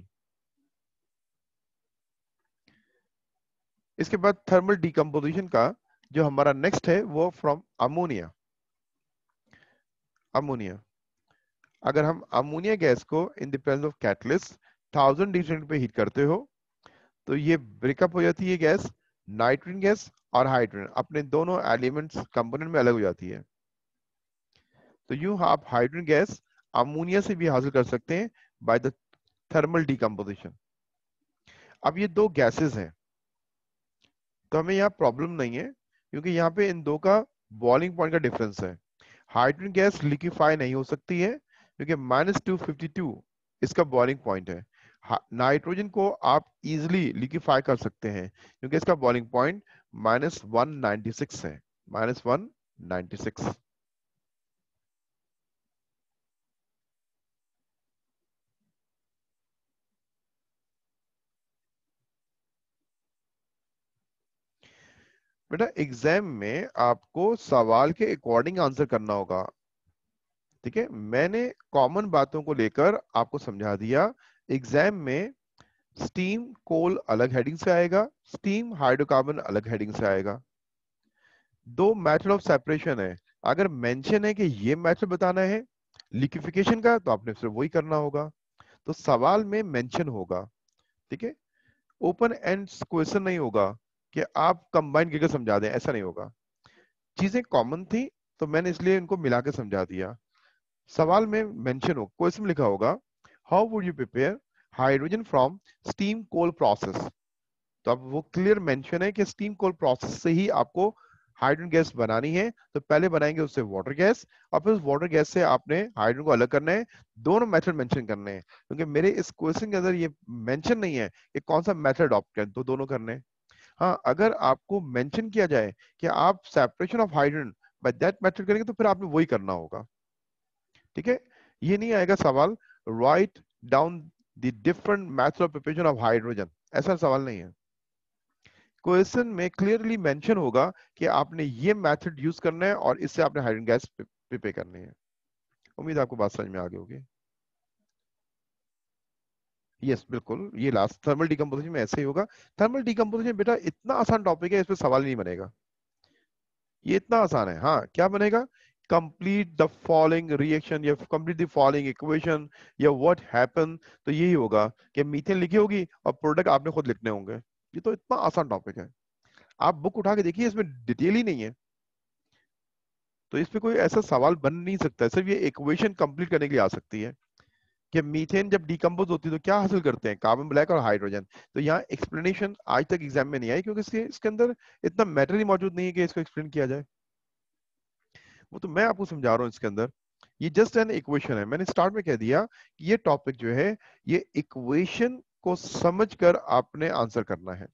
इसके बाद थर्मल डीकंपोजिशन का जो हमारा नेक्स्ट है वो फ्रॉम अमोनिया, अमोनिया अगर हम अमोनिया गैस को in the presence of catalyst thousand degree centigrade पे हीट करते हो तो ये ब्रेकअप हो जाती है गैस, नाइट्रोजन गैस और हाइड्रोजन अपने दोनों एलिमेंट्स कंपोनेंट में अलग हो जाती है। तो यूं आप हाइड्रोजन गैस अमोनिया से भी हासिल कर सकते हैं बाय द थर्मल डिकम्पोजिशन। अब ये दो गैसेस हैं तो हमें यहाँ प्रॉब्लम नहीं है क्योंकि यहाँ पे इन दो का बॉइलिंग पॉइंट का डिफरेंस है। हाइड्रोजन गैस लिक्विफाई नहीं हो सकती है क्योंकि माइनस टू फिफ्टी टू इसका बॉइलिंग पॉइंट है। नाइट्रोजन को आप इजिली लिक्विफाई कर सकते हैं क्योंकि इसका boiling point minus one ninety six है, माइनस वन नाइनटी सिक्स। बेटा एग्जाम में आपको सवाल के अकॉर्डिंग आंसर करना होगा, ठीक है। मैंने कॉमन बातों को लेकर आपको समझा दिया। एग्जाम में स्टीम कोल अलग हेडिंग से आएगा, स्टीम हाइड्रोकार्बन अलग हेडिंग से आएगा। दो मेथड ऑफ सेपरेशन है, अगर मेंशन है कि ये मेथड बताना है लिक्विफिकेशन का तो आपने सिर्फ वही करना होगा, तो सवाल में मेंशन होगा, ठीक है। ओपन एंड क्वेश्चन नहीं होगा कि आप कंबाइन करके समझा दें, ऐसा नहीं होगा। चीजें कॉमन थी तो मैंने इसलिए इनको मिला के समझा दिया। सवाल में मेंशन हो, क्वेश्चन लिखा होगा how would you prepare hydrogen from steam coal process, तो अब वो क्लियर मेंशन है कि स्टीम कोल प्रोसेस से ही आपको हाइड्रोजन गैस बनानी है। तो पहले बनाएंगे उससे वाटर गैस और फिर उस वाटर गैस से आपने हाइड्रोजन को अलग करना है। दोनों मेथड मेंशन करने हैं क्योंकि मेरे इस क्वेश्चन के अंदर ये मेंशन नहीं है कि कौन सा मेथड अडॉप्ट करें, तो दोनों करने हैं। हाँ, अगर आपको मेंशन किया जाए कि आप separation of hydrogen by that method करेंगे तो फिर आपने वही करना होगा, ठीक है। ये नहीं आएगा सवाल write down the different method of preparation of hydrogen, ऐसा सवाल नहीं है। क्वेश्चन में क्लियरली मेंशन होगा कि आपने ये मेथड यूज करना है और इससे आपने हाइड्रोजन गैस प्रिपेयर करनी है। उम्मीद आपको बात समझ में आ गई होगी। यस yes, बिल्कुल, ये लास्ट थर्मल डिकम्पोजिशन में ऐसे ही होगा। थर्मल डिकम्पोजिशन बेटा इतना आसान टॉपिक है, इस पे सवाल नहीं बनेगा, ये इतना आसान है। हाँ, क्या बनेगा, कंप्लीट द फॉलोइंग रिएक्शन या कंप्लीट द फॉलोइंग इक्वेशन या व्हाट हैपन, तो यही होगा कि मीथेन लिखी होगी और प्रोडक्ट आपने खुद लिखने होंगे। ये तो इतना आसान टॉपिक है, आप बुक उठा के देखिए, इसमें डिटेल ही नहीं है, तो इस पे कोई ऐसा सवाल बन नहीं सकता। सिर्फ ये इक्वेशन कंप्लीट करने के लिए आ सकती है कि मीथेन जब डिकम्पोज होती है तो क्या हासिल करते हैं, कार्बन ब्लैक और हाइड्रोजन। तो यहाँ एक्सप्लेनेशन आज तक एग्जाम में नहीं आई क्योंकि इसके इसके अंदर इतना मैटर ही मौजूद नहीं है कि इसको एक्सप्लेन किया जाए। वो तो मैं आपको समझा रहा हूँ, इसके अंदर ये जस्ट एन इक्वेशन है। मैंने स्टार्ट में कह दिया कि ये टॉपिक जो है ये इक्वेशन को समझकर आपने आंसर करना है।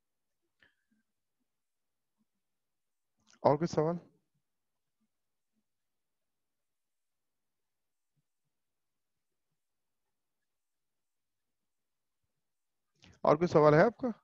और कोई सवाल? और कोई सवाल है आपका?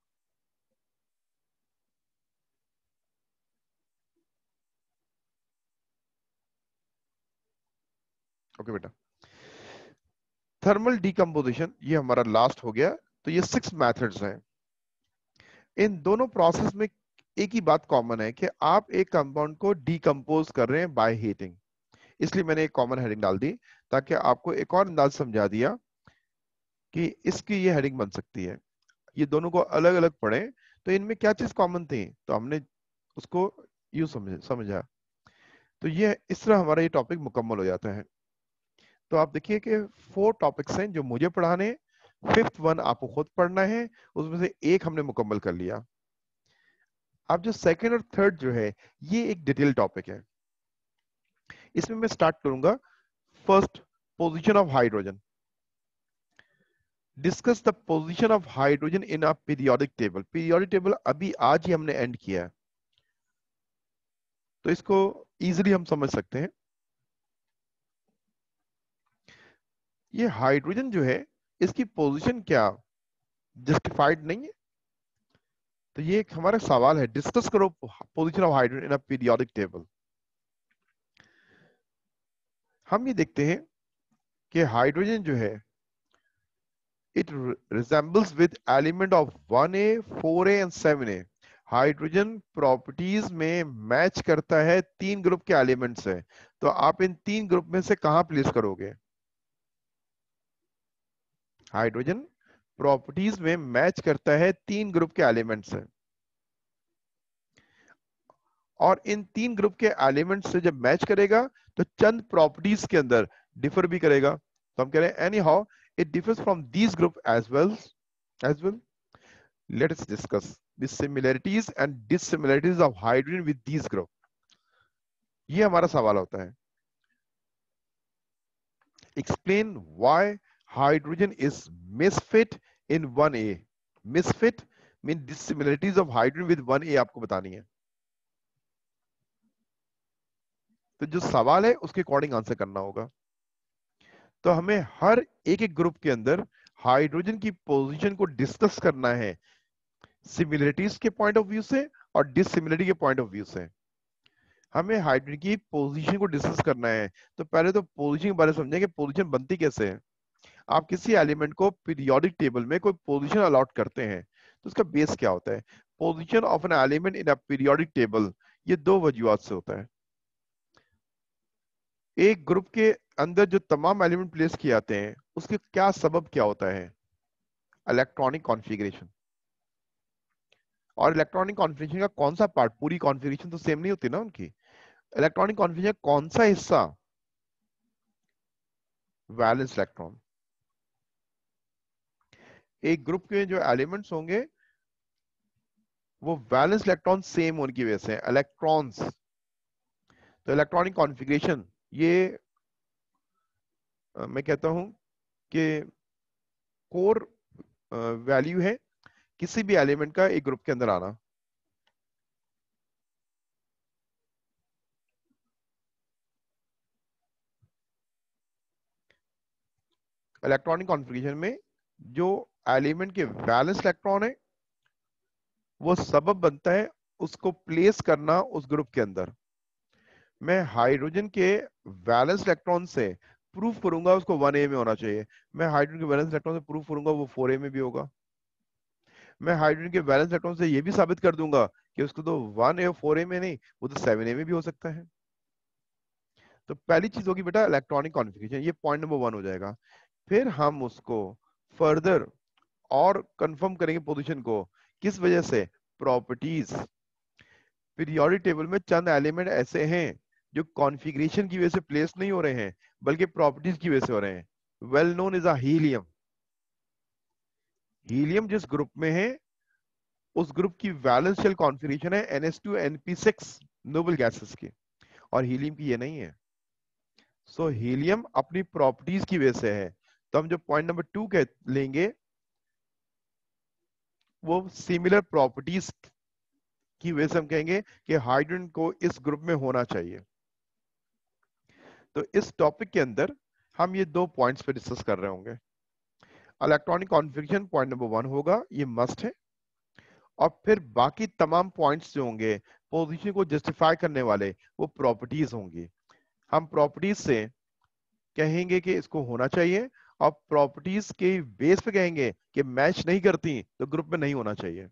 ओके बेटा, थर्मल डिकम्पोजिशन ये हमारा लास्ट हो गया। तो ये सिक्स मेथड्स हैं। इन दोनों प्रोसेस में एक ही बात कॉमन है कि आप एक कंपाउंड को डिकम्पोज कर रहे हैं बाय हीटिंग, इसलिए मैंने एक कॉमन हेडिंग डाल दी ताकि आपको एक और अंदाज समझा दिया कि इसकी ये हेडिंग बन सकती है। ये दोनों को अलग अलग पढ़े तो इनमें क्या चीज कॉमन थी, तो हमने उसको यू समझ समझा। तो ये इस तरह हमारा ये टॉपिक मुकम्मल हो जाता है। तो आप देखिए कि फोर टॉपिक्स हैं जो मुझे पढ़ाने हैं, फिफ्थ वन आपको खुद पढ़ना है, उसमें से एक हमने मुकम्मल कर लिया। अब जो सेकंड और थर्ड जो है ये एक डिटेल टॉपिक है। इसमें मैं स्टार्ट करूंगा first, position of hydrogen. Discuss the position of hydrogen in a periodic table. Periodic table अभी आज ही हमने एंड किया है, तो इसको इजीली हम समझ सकते हैं। ये हाइड्रोजन जो है इसकी पोजीशन क्या जस्टिफाइड नहीं है, तो ये एक हमारा सवाल है। डिस्कस करो position of hydrogen in a periodic table. हम ये देखते हैं कि हाइड्रोजन जो है it resembles with element of one A, four A and seven A. Hydrogen properties में मैच करता है तीन ग्रुप के एलिमेंट्स से, तो आप इन तीन ग्रुप में से कहां प्लेस करोगे? हाइड्रोजन प्रॉपर्टीज में मैच करता है तीन ग्रुप के एलिमेंट से, और इन तीन ग्रुप के एलिमेंट से जब मैच करेगा तो चंद प्रॉपर्टीज के अंदर डिफर भी करेगा। तो हम कह रहे हैं anyhow it differs from these group as well as well let us discuss the similarities and dissimilarities of hydrogen with these group. ये हमारा सवाल होता है, explain why hydrogen is misfit in one A. misfit mean dissimilarities of hydrogen with one A आपको बतानी है। तो जो सवाल है उसके अकॉर्डिंग आंसर करना होगा। तो हमें हर एक एक ग्रुप के अंदर हाइड्रोजन की पोजीशन को डिस्कस करना है सिमिलरिटीज के पॉइंट ऑफ व्यू से और डिससिमिलरिटी के पॉइंट ऑफ व्यू से। हमें हाइड्रोजन की पोजीशन को डिस्कस करना है। तो पहले तो पोजीशन के बारे में समझेंगे, पोजीशन बनती कैसे है। आप किसी एलिमेंट को पीरियोडिक टेबल में कोई पोजीशन अलॉट करते हैं तो उसका बेस क्या होता है। Position of an element in a periodic table ये दो वजूहत से होता है। एक ग्रुप के अंदर जो तमाम एलिमेंट प्लेस किए जाते हैं उसके क्या सबब क्या होता है, इलेक्ट्रॉनिक कॉन्फ़िगरेशन। और इलेक्ट्रॉनिक कॉन्फ़िगरेशन का कौन सा पार्ट, पूरी कॉन्फ़िगरेशन तो सेम नहीं होती ना उनकी। इलेक्ट्रॉनिक कॉन्फ़िगरेशन कौन सा हिस्सा, वैलेंस इलेक्ट्रॉन। एक ग्रुप के जो एलिमेंट्स होंगे वो वैलेंस इलेक्ट्रॉन सेम होने की वजह से इलेक्ट्रॉन्स। तो इलेक्ट्रॉनिक कॉन्फ़िगरेशन ये आ, मैं कहता हूं कि कोर वैल्यू है किसी भी एलिमेंट का एक ग्रुप के अंदर आना। इलेक्ट्रॉनिक कॉन्फ़िगरेशन में जो एलिमेंट के वैलेंस इलेक्ट्रॉन है वो सबब बनता है उसको प्लेस करना उस ग्रुप के अंदर। मैं हाइड्रोजन के वैलेंस इलेक्ट्रॉन से प्रूफ करूंगा उसको वन ए में होना चाहिए। मैं हाइड्रोजन के वैलेंस इलेक्ट्रॉन से प्रूफ करूंगा वो फोर ए में भी होगा। मैं हाइड्रोजन के वैलेंस इलेक्ट्रॉन से ये भी साबित कर दूंगा कि उसको तो वन ए और फोर ए में नहीं, वो तो सेवन ए में भी हो सकता है। तो पहली चीज होगी बेटा इलेक्ट्रॉनिक कॉन्फ़िगरेशन, ये पॉइंट नंबर वन हो जाएगा। फिर हम उसको फर्दर और कंफर्म करेंगे पोजीशन को, किस वजह से, प्रॉपर्टीज। पीरियोडिक टेबल में चंद एलिमेंट ऐसे हैं जो कॉन्फ़िगरेशन की वजह से प्लेस नहीं हो रहे हैं बल्कि प्रॉपर्टीज की वजह से हो रहे हैं। Well known is a helium. Helium जिस ग्रुप में है उस ग्रुप की वैलेंस शेल कॉन्फ़िगरेशन है n s two n p six noble gases की, और हीलियम की ये नहीं है। सो so, हीलियम अपनी प्रॉपर्टीज की वजह से है। तो हम जो पॉइंट नंबर टू कह लेंगे वो सिमिलर प्रॉपर्टीज की वजह से हम कहेंगे कि हाइड्रोजन को इस ग्रुप में होना चाहिए। तो इस टॉपिक के अंदर हम ये दो पॉइंट्स पे डिस्कस कर रहे होंगे। Electronic configuration point number one होगा, ये मस्ट है। और फिर बाकी तमाम पॉइंट्स जो होंगे पोजीशन को जस्टिफाई करने वाले वो प्रॉपर्टीज होंगी। हम प्रॉपर्टीज से कहेंगे कि इसको होना चाहिए और प्रॉपर्टीज के बेस पे कहेंगे कि मैच नहीं करती तो ग्रुप में नहीं होना चाहिए।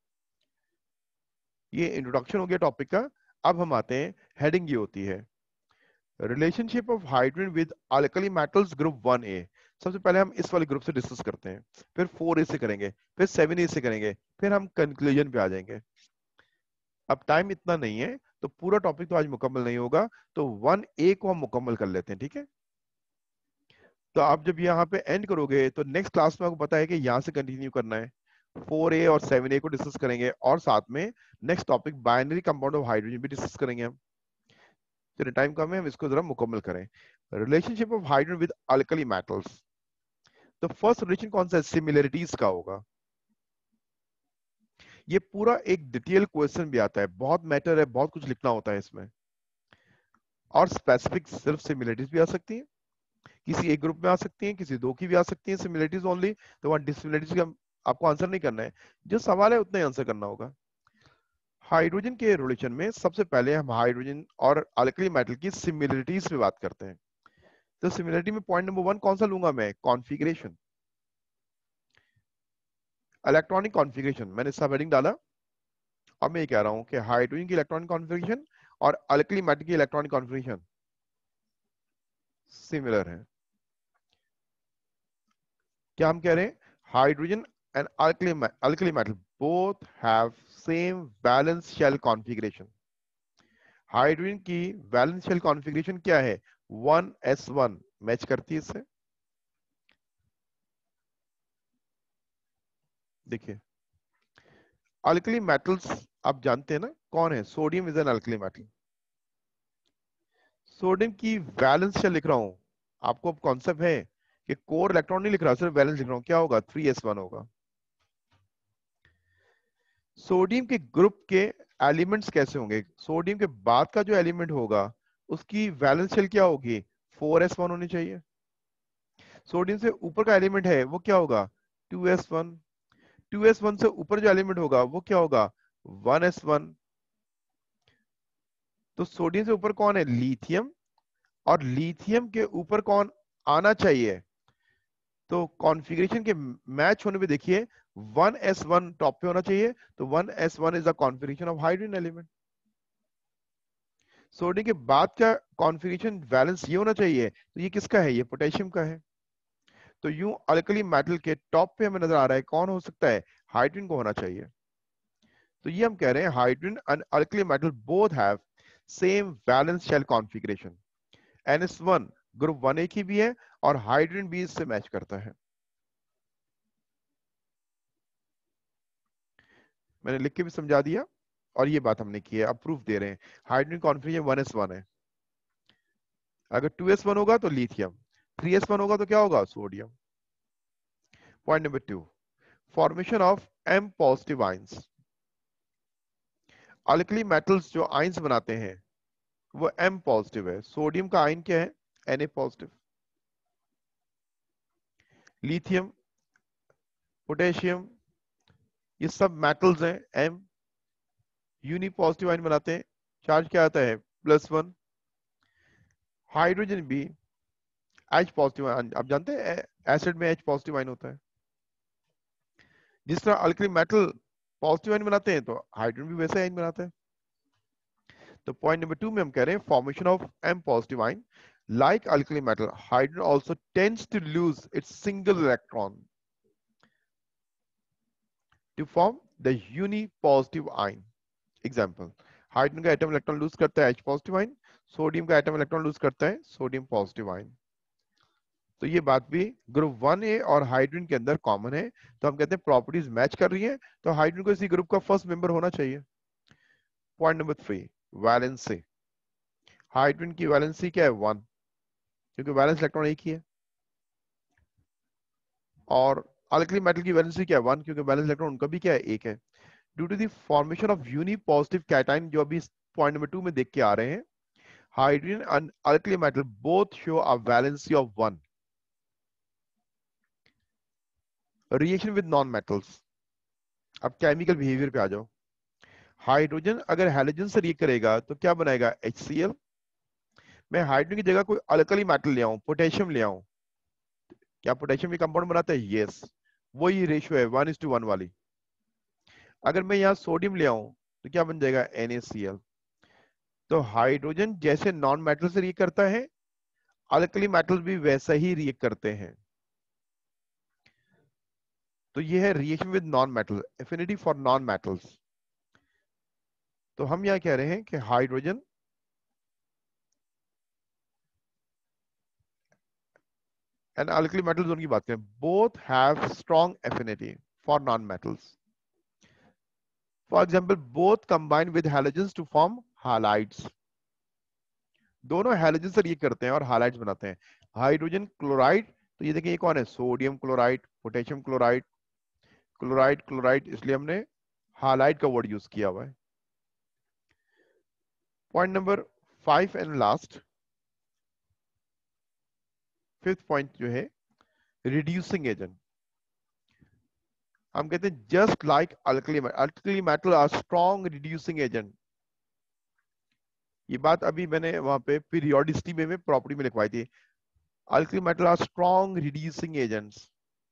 ये इंट्रोडक्शन हो गया टॉपिक का। अब हम आते हैं, हेडिंग ये होती है relationship of hydrogen with alkali metals group one A. सबसे पहले हम इस वाले ग्रुप से डिस्कस करते हैं, फिर फोर ए से करेंगे, फिर सेवन ए से करेंगे, फिर हम कंक्लूजन पे आ जाएंगे। अब टाइम इतना नहीं है तो पूरा टॉपिक तो आज मुकम्मल नहीं होगा, तो वन ए को हम मुकम्मल कर लेते हैं, ठीक है। तो आप जब यहाँ पे एंड करोगे तो नेक्स्ट क्लास में आपको पता है कि यहाँ से कंटिन्यू करना है। फोर ए और सेवन ए को डिस्कस करेंगे और साथ में next topic binary compound of hydrogen भी डिस्कस करेंगे हम। चलिए टाइम कम है, हम इसको जरा मुकम्मल करें। Relationship of hydrogen with alkali metals. तो फर्स्ट रिलेशन कौन सा है, सिमिलरिटीज का होगा। ये पूरा एक डिटेल क्वेश्चन भी आता है, बहुत मैटर है, बहुत कुछ लिखना होता है इसमें। और स्पेसिफिक सिर्फ सिमिलरिटीज भी आ सकती हैं, किसी एक ग्रुप में आ सकती हैं, किसी दो की भी आ सकती हैं सिमिलरिटीज ओनली। तो वहां डिससिमिलरिटीज का आपको आंसर नहीं करना है, जो सवाल है उतना ही आंसर करना होगा। हाइड्रोजन के रिलेशन में सबसे पहले हम हाइड्रोजन और अल्कली मेटल की सिमिलरिटीज पे बात करते हैं। तो सिमिलरिटी में पॉइंट नंबर वन कौन सा लूंगा मैं, कॉन्फ़िगरेशन। इलेक्ट्रॉनिक कॉन्फ़िगरेशन मैंने सब हेडिंग डाला। अब मैं ये कह रहा हूं कि हाइड्रोजन की इलेक्ट्रॉनिक कॉन्फ़िगरेशन और अल्कली मेटल की इलेक्ट्रॉनिक कॉन्फ़िगरेशन सिमिलर है। क्या हम कह रहे हैं? Hydrogen and alkali alkali metal both have same valence shell configuration. Hydrogen की बैलेंस शेल कॉन्फ़िगरेशन क्या है? वन एस वन मैच करती है इससे। देखिए अल्कली मेटल्स आप जानते हैं ना कौन है? Sodium is an alkali metal. Sodium की वैलेंस शेल लिख रहा हूं, आपको अब कॉन्सेप्ट है कि कोर इलेक्ट्रॉन नहीं लिख रहा, सिर्फ वैलेंस लिख रहा हूं। क्या होगा? थ्री एस वन होगा। सोडियम के ग्रुप के एलिमेंट्स कैसे होंगे? सोडियम के बाद का जो एलिमेंट होगा उसकी वैलेंस शेल क्या होगी? फोर एस वन होनी चाहिए। सोडियम से ऊपर का एलिमेंट है वो क्या होगा? Two s one. Two s one से ऊपर जो एलिमेंट होगा वो क्या होगा? One s one. तो सोडियम से ऊपर कौन है? लिथियम। और लिथियम के ऊपर कौन आना चाहिए? तो कॉन्फ़िगरेशन के मैच होने पे देखिए वन एस वन टॉप पे होना चाहिए, तो one s one is the configuration of hydrogen element. Sodium के बाद का कॉन्फ़िगरेशन बैलेंस ये होना चाहिए, तो ये किसका है? ये पोटेशियम का है। तो यूं अल्कली मेटल के टॉप पे हमें नजर आ रहा है कौन हो सकता है? हाइड्रोजन को होना चाहिए। तो ये हम कह रहे हैं hydrogen and alkali metal both have same valence shell configuration. N s one group one एक ही भी है और हाइड्रोजन भी इससे मैच करता है। मैंने लिख के भी समझा दिया और ये बात हमने की है, अब प्रूफ दे रहे हैं। Hydrogen configuration one s one है। अगर टू एस वन होगा तो लिथियम, थ्री एस वन होगा तो क्या होगा? Sodium. Point number two, formation of M positive ions. Alkali metals जो आइंस बनाते हैं वो एम पॉजिटिव है। सोडियम का आयन क्या है? Na positive. लिथियम, पोटेशियम, ये सब मेटल्स हैं एम। यूनी पॉजिटिव आयन बनाते हैं, चार्ज क्या आता है? Plus one. हाइड्रोजन भी एच पॉजिटिव आयन, आप जानते हैं एसिड में एच पॉजिटिव आयन होता है। जिस तरह अल्कली मेटल पॉजिटिव आयन बनाते हैं तो हाइड्रोजन भी वैसे आयन बनाता है। तो पॉइंट नंबर टू में हम कह रहे हैं formation of M positive ion, like alkali metal hydrogen also tends to lose its single electron to form the unipositive ion. Example, hydrogen का एटम इलेक्ट्रॉन लूज करता है एच पॉजिटिव आयन, सोडियम का एटम इलेक्ट्रॉन लूज करता है सोडियम पॉजिटिव आयन। तो ये बात भी ग्रुप वन ए और हाइड्रोजन के अंदर कॉमन है। तो हम कहते हैं प्रॉपर्टीज मैच कर रही है, तो हाइड्रोजन को इसी ग्रुप का फर्स्ट मेंबर होना चाहिए। Point number three, valency. Hydrogen की वैलेंसी क्या है? वन, क्योंकि वैलेंस इलेक्ट्रॉन एक ही है। और अल्कली मेटल की वैलेंसी क्या है? वन, क्योंकि वैलेंस इलेक्ट्रॉन उनका भी क्या है? एक है। Due to the formation of unipositive cation, जो अभी पॉइंट नंबर टू में देख के आ रहे हैं, hydrogen and alkali metal both show a valency of one. Reaction with non metals. अब केमिकल बिहेवियर पे आ जाओ। हाइड्रोजन अगर हैलोजन से रिएक्ट करेगा तो क्या बनाएगा? HCl। मैं हाइड्रोजन की जगह कोई अल्कली मेटल ले आऊं, पोटेशियम ले आऊं, क्या पोटेशियम भी कंपाउंड बनाता है? यस। वही रेशियो है वन इज टू वन वाली। अगर मैं यहाँ सोडियम ले आऊं तो क्या बन जाएगा? NaCl। तो हाइड्रोजन जैसे नॉन मेटल से रिएक्ट करता है, अल्कली मेटल भी वैसा ही रिएक्ट करते हैं। तो ये है reaction with non metal, affinity for non metals. तो हम यहाँ कह रहे हैं कि हाइड्रोजन एंड अल्कली मेटल्स उनकी बात करें, both have strong affinity for non metals. For example, both combine with halogens to form halides. दोनों हैलोजन से रिएक्ट करते हैं और हालाइड्स बनाते हैं। हाइड्रोजन क्लोराइड, तो ये देखिए ये कौन है? Sodium chloride, potassium chloride, chloride chloride, इसलिए हमने हालाइड का वर्ड यूज किया हुआ है। Point number five and last, fifth point जो है, रिड्यूसिंग एजेंट। हम कहते हैं just like alkali alkali metal are strong reducing agent. ये बात अभी मैंने वहां पे पीरियोडिसिटी में, में प्रॉपर्टी में लिखवाई थी। Alkali metal are strong reducing agents.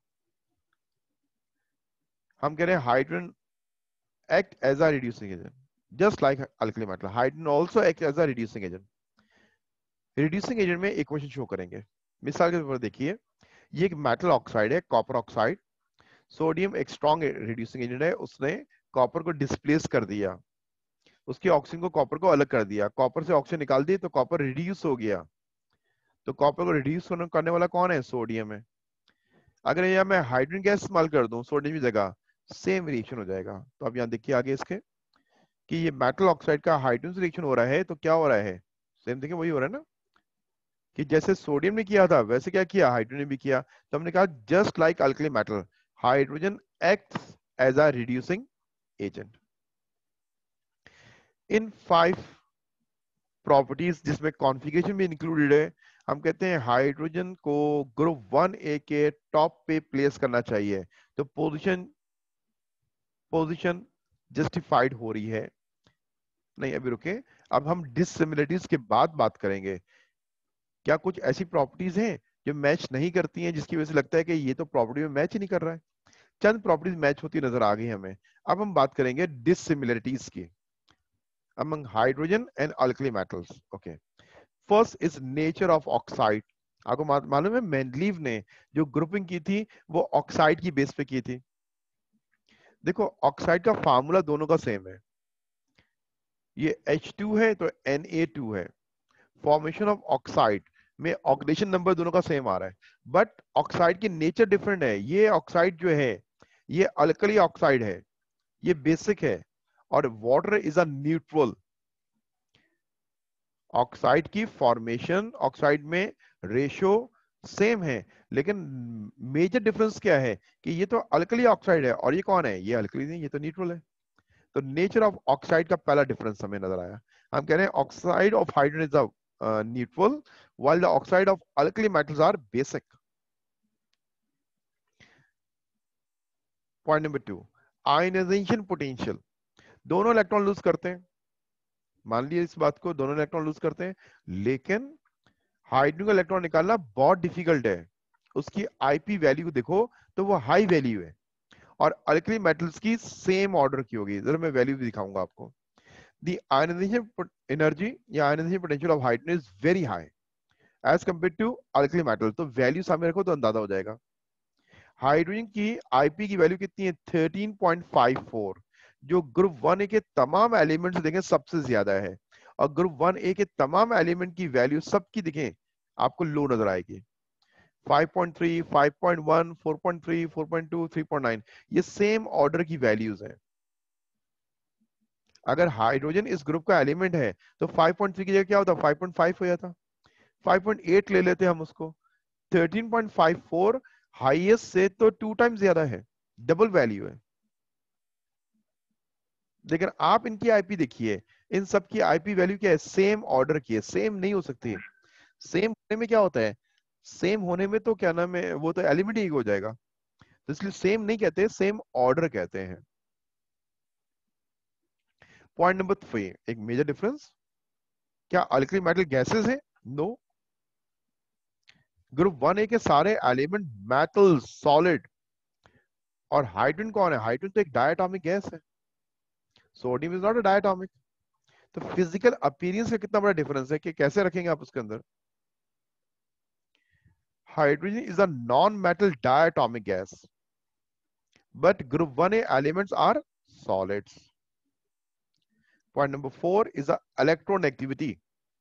हम कह रहे हैं hydrogen act as a reducing agent just like alkali metal. Hydrogen also act as a reducing agent. Reducing agent में इक्वेशन शो करेंगे। मिसाल के तौर पर देखिए, ये एक मेटल ऑक्साइड है, कॉपर ऑक्साइड। सोडियम एक स्ट्रॉन्ग रिड्यूसिंग एजेंट है, उसने कॉपर को डिस्प्लेस कर दिया, उसके ऑक्सीजन को कॉपर को अलग कर दिया, कॉपर से ऑक्सीजन निकाल दी तो कॉपर रिड्यूस हो गया। तो कॉपर को रिड्यूस करने वाला कौन है? सोडियम है। अगर यहाँ मैं हाइड्रोजन गैस इस्तेमाल कर दूं सोडियम की जगह, सेम रिएक्शन हो जाएगा। तो अब यहाँ देखिए आगे इसके कि ये मेटल ऑक्साइड का हाइड्रोजन से रिएक्शन हो रहा है, तो क्या हो रहा है? सेम देखिए वही हो रहा है ना, कि जैसे सोडियम ने किया था वैसे क्या किया, हाइड्रोजन ने भी किया। तो हमने कहा just like alkali metal, hydrogen acts as a reducing agent. In five properties जिसमें कॉन्फ़िगरेशन भी इंक्लूडेड है, हम कहते हैं हाइड्रोजन को ग्रुप वन ए के टॉप पे प्लेस करना चाहिए। तो पोजीशन पोजीशन जस्टिफाइड हो रही है। नहीं अभी रुके, अब हम डिससिमिलरिटीज के बाद बात करेंगे। क्या कुछ ऐसी प्रॉपर्टीज हैं जो मैच नहीं करती हैं, जिसकी वजह से लगता है कि ये तो प्रॉपर्टी में मैच ही नहीं कर रहा है? चंद प्रॉपर्टीज मैच होती नजर आ गई हमें। अब हम बात करेंगे डिससिमिलरिटीज की among hydrogen and alkali metals. Okay. First is nature of oxide. आपको मालूम है मेंडलीव ने जो ग्रुपिंग की थी वो ऑक्साइड की बेस पे की थी। देखो ऑक्साइड का फार्मूला दोनों का सेम है, ये एच टू है तो एन ए टू है। फॉर्मेशन ऑफ ऑक्साइड में ऑक्सीडेशन नंबर दोनों का सेम आ रहा है, बट ऑक्साइड की नेचर डिफरेंट है। ये ऑक्साइड जो है ये अल्कली ऑक्साइड है, ये बेसिक है, और water is a neutral. Oxide की फॉर्मेशन, ऑक्साइड में रेशियो सेम है, लेकिन मेजर डिफरेंस क्या है कि ये तो अल्कली ऑक्साइड है और ये कौन है? ये अल्कली नहीं, ये तो न्यूट्रल है। तो नेचर ऑफ ऑक्साइड का पहला डिफरेंस हमें नजर आया। हम कह रहे हैं oxide of hydrogen is a neutral while the oxide of alkali metals are basic. Point number two, ionization potential. दोनों इलेक्ट्रॉन लूज करते हैं, मान लिया इस बात को, दोनों इलेक्ट्रॉन लूज करते हैं, लेकिन हाइड्रोजन का इलेक्ट्रॉन निकालना बहुत डिफिकल्ट है। उसकी आईपी वैल्यू देखो तो वो हाई वैल्यू है, और अल्कली मेटल्स की सेम ऑर्डर की होगी। जरा मैं वैल्यू भी दिखाऊंगा आपको। द आयनाइजेशन एनर्जी या ionization potential of hydrogen is very high as compare to alkali metal. तो वैल्यू सामने रखो तो अंदाजा हो जाएगा। हाइड्रोजन की आईपी की वैल्यू कितनी है? थर्टीन पॉइंट फाइव फोर, जो ग्रुप वन ए के तमाम एलिमेंट्स देखें सबसे ज्यादा है। और ग्रुप वन ए के तमाम एलिमेंट की वैल्यू सबकी देखें आपको लो नजर आएगी। Five point three, five point one, four point three, four point two, three point nine, ये सेम ऑर्डर की वैल्यूज हैं। अगर हाइड्रोजन इस ग्रुप का एलिमेंट है तो फाइव पॉइंट थ्री की जगह क्या होता? फाइव पॉइंट फाइव हो जाता। फाइव पॉइंट एट ले लेते हम उसको। Thirteen point five four highest से तो टू टाइम्स ज्यादा है, डबल वैल्यू है। लेकिन आप इनकी आईपी देखिए, इन सब की आईपी वैल्यू क्या है? सेम ऑर्डर की है। सेम नहीं हो सकती। सेम होने में क्या होता है? सेम होने में तो क्या नाम है, वो तो एलिमेंट ही हो जाएगा। तो इसलिए सेम नहीं कहते, सेम ऑर्डर कहते हैं। पॉइंट नंबर थ्री, एक मेजर डिफरेंस, क्या अल्कली मेटल गैसेस है? नो। ग्रुप वन ए के सारे एलिमेंट मेटल सॉलिड, और हाइड्रोजन कौन है? हाइड्रोजन तो एक डायटोमिक गैस है। Sodium is not a diatomic. तो फिजिकल अपीयरेंस का कितना बड़ा डिफरेंस है कि कैसे रखेंगे आप उसके अंदर। Hydrogen is a non metal diatomic gas, but group one A elements are solids. Point number four is a electronegativity.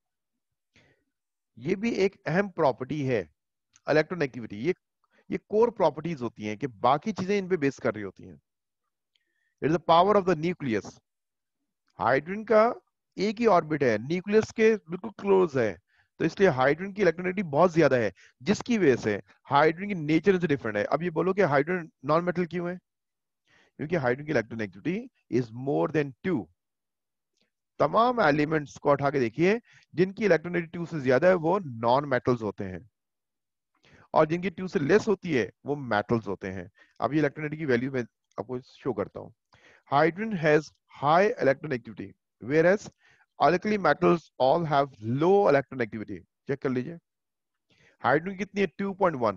ये भी एक अहम प्रॉपर्टी है, इलेक्ट्रोनेगेटिविटी। ये ये कोर प्रॉपर्टीज होती हैं कि बाकी चीजें इन पे बेस कर रही होती हैं। It is the power of the nucleus. Hydrogen का एक ही ऑर्बिट है, न्यूक्लियस के बिल्कुल क्लोज है, तो इसलिए हाइड्रोजन की इलेक्ट्रोनेगेटिविटी बहुत ज्यादा है, जिसकी वजह से हाइड्रोजन की नेचर से डिफरेंट है। अब ये बोलो कि हाइड्रोजन नॉन मेटल क्यों है? क्योंकि हाइड्रोजन की electronegativity is more than two. तमाम एलिमेंट्स को उठा के देखिए, जिनकी इलेक्ट्रोनेगेटिविटी टू से ज्यादा है वो नॉन मेटल्स होते हैं, और जिनकी टू से लेस होती है वो मेटल्स होते हैं। अब ये इलेक्ट्रोनेगेटिविटी की वैल्यू मैं आपको शो करता हूं। Hydrogen has high electronegativity, whereas alkali metals all have low electronegativity। Check कर लीजिए, हाइड्रोजन कितनी है? टू पॉइंट वन,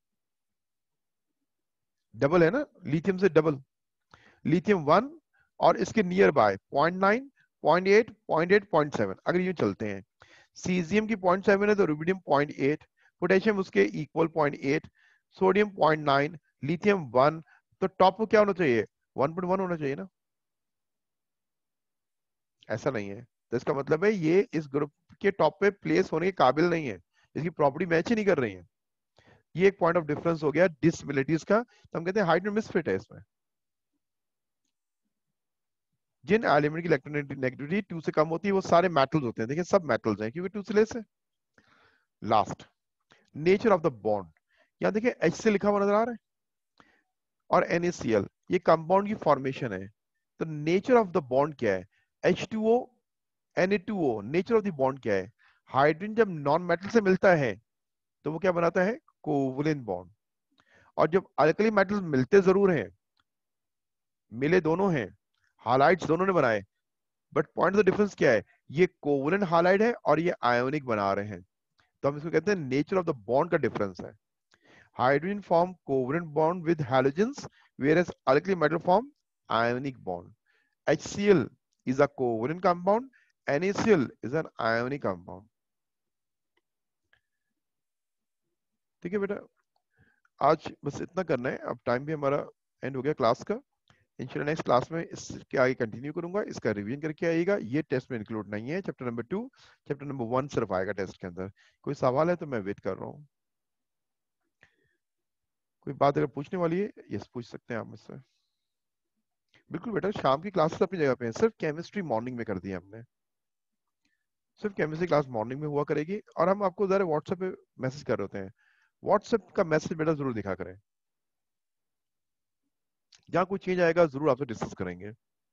डबल है ना, लिथियम से डबल। लिथियम वन, और इसके nearby point nine, point eight, point eight, point seven. अगर यूं चलते हैं, सीजियम की पॉइंट सेवन है तो रुबिडियम पॉइंट एट, पोटेशियम उसके equal point eight, sodium point nine, lithium one, तो टॉप को क्या होना चाहिए, वन पॉइंट वन होना चाहिए ना, ऐसा नहीं है। तो इसका मतलब है ये इस ग्रुप के टॉप पे प्लेस होने के काबिल नहीं है, इसकी प्रॉपर्टी मैच ही नहीं कर रही है। ये एक पॉइंट ऑफ डिफरेंस हो गया डिसबिलिटीज का, तो हम कहते हैं हाइड्रोजन मिसफिट है इसमें। जिन एलिमेंट की इलेक्ट्रोनेगेटिविटी टू से कम होती है वो सारे मेटल्स होते हैं, देखिए सब मेटल्स हैं क्योंकि टू से लेस है। Last, nature of the bond, यहां देखिए एच से लिखा हुआ नजर आ रहा है और NaCl, ये कंपाउंड की फॉर्मेशन है। तो नेचर ऑफ द बॉन्ड क्या है, H two O Na two O, nature of the bond क्या है, हाइड्रोजन जब नॉन मेटल से मिलता है तो वो क्या बनाता है, कोवलेंट बॉन्ड। और जब अल्कली मेटल्स मिलते जरूर हैं, मिले दोनों हैं, हालाइड्स दोनों ने बनाए, बट पॉइंट ऑफ डिफरेंस क्या है, ये कोवलेंट हालाइड है और ये आयोनिक बना रहे हैं, तो हम इसको कहते हैं नेचर ऑफ द बॉन्ड का डिफरेंस है। Hydrogen form covalent bond with halogens, whereas alkali metal form ionic bond. HCl is a covalent compound, NaCl is an ionic compound. ठीक है बेटा, आज बस इतना करना है, अब टाइम भी हमारा एंड हो गया क्लास का। इंशाल्लाह नेक्स्ट क्लास में इसके आगे कंटिन्यू करूंगा, इसका रिवीजन करके आइएगा। ये टेस्ट में इंक्लूड नहीं है, chapter number two, chapter number one सिर्फ आएगा टेस्ट के अंदर। कोई सवाल है तो मैं वेट कर रहा हूँ, कोई बात अगर पूछने वाली है यस पूछ सकते हैं आप मुझसे। बिल्कुल बेटा, शाम की क्लासेस अपनी जगह पे है, सिर्फ केमिस्ट्री मॉर्निंग में कर दी है हमने, सिर्फ केमिस्ट्री क्लास मॉर्निंग में हुआ करेगी, और हम आपको जरा व्हाट्सएप पे मैसेज कर रहे होते हैं। व्हाट्सएप का मैसेज बेटा जरूर दिखा करें, जहाँ कोई चेंज आएगा जरूर आपसे डिस्कस करेंगे।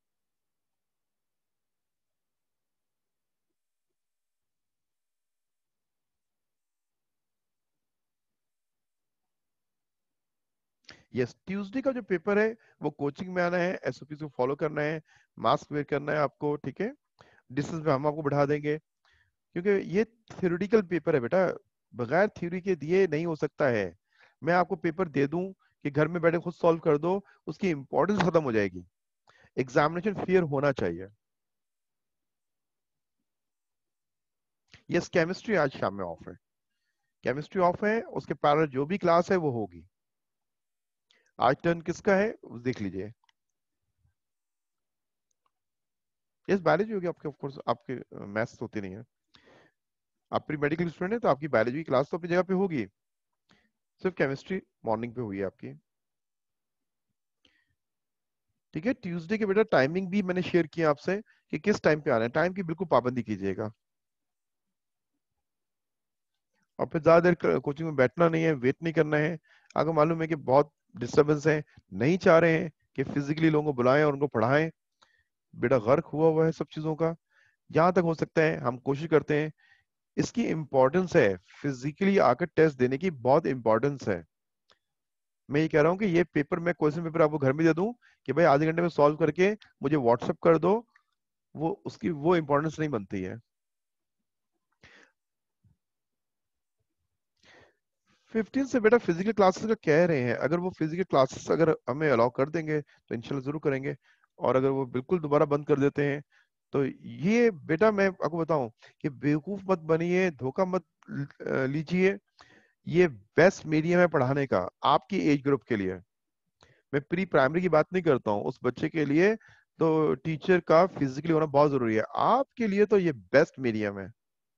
यस, ट्यूसडे का जो पेपर है वो कोचिंग में आना है, एसओपी को फॉलो करना है, मास्क वेयर करना है आपको, ठीक है। डिस्टेंस में हम आपको बढ़ा देंगे, क्योंकि ये थ्योरेटिकल पेपर है बेटा, बगैर थ्योरी के दिए नहीं हो सकता है। मैं आपको पेपर दे दूं कि घर में बैठे खुद सॉल्व कर दो, उसकी इंपॉर्टेंस खत्म हो जाएगी। एग्जामिनेशन फेयर होना चाहिए। यस, केमिस्ट्री आज शाम में ऑफ है, केमिस्ट्री ऑफ है, उसके पैरेलल जो भी क्लास है वो होगी। आज टर्न किसका है वो देख लीजिए। यस, बायोलॉजी होगी आपके, ऑफ कोर्स आपके मैथ्स होती नहीं है, आप प्री मेडिकल स्टूडेंट है तो आपकी बायोलॉजी की क्लास तो अपनी जगह पे होगी, सिर्फ केमिस्ट्री मॉर्निंग पे हुई है आपकी। ठीक है, ट्यूसडे के बेटा टाइमिंग भी मैंने शेयर किया आपसे कि किस टाइम पे आना है, टाइम की बिल्कुल पाबंदी कीजिएगा, और फिर ज्यादा देर कोचिंग में बैठना नहीं है, वेट नहीं करना है। अगर मालूम है कि बहुत डिस्टर्बेंस है, नहीं चाह रहे हैं कि फिजिकली लोगों को बुलाएं और उनको पढ़ाएं, बेटा गर्क हुआ हुआ है सब चीजों का, जहां तक हो सकता है हम कोशिश करते हैं। इसकी इंपॉर्टेंस है, फिजिकली आकर टेस्ट देने की बहुत इंपॉर्टेंस है। मैं ये कह रहा हूँ कि ये पेपर, मैं क्वेश्चन पेपर आपको घर में दे दूं कि भाई आधे घंटे में सॉल्व करके मुझे व्हाट्सएप कर दो, वो उसकी वो इंपॉर्टेंस नहीं बनती है। फिफ्टीन से बेटा फिजिकल क्लासेस का कह रहे हैं, अगर वो फिजिकल क्लासेस अगर हमें अलाउ कर देंगे तो इंशाल्लाह जरूर करेंगे, और अगर वो बिल्कुल दोबारा बंद कर देते हैं तो ये बेटा मैं आपको बताऊं कि बेवकूफ मत बनिए, धोखा मत ल- लीजिए। ये बेस्ट मीडियम है पढ़ाने का आपकी एज ग्रुप के लिए। मैं प्री प्राइमरी की बात नहीं करता हूँ, उस बच्चे के लिए तो टीचर का फिजिकली होना बहुत जरूरी है, आपके लिए तो ये बेस्ट मीडियम है।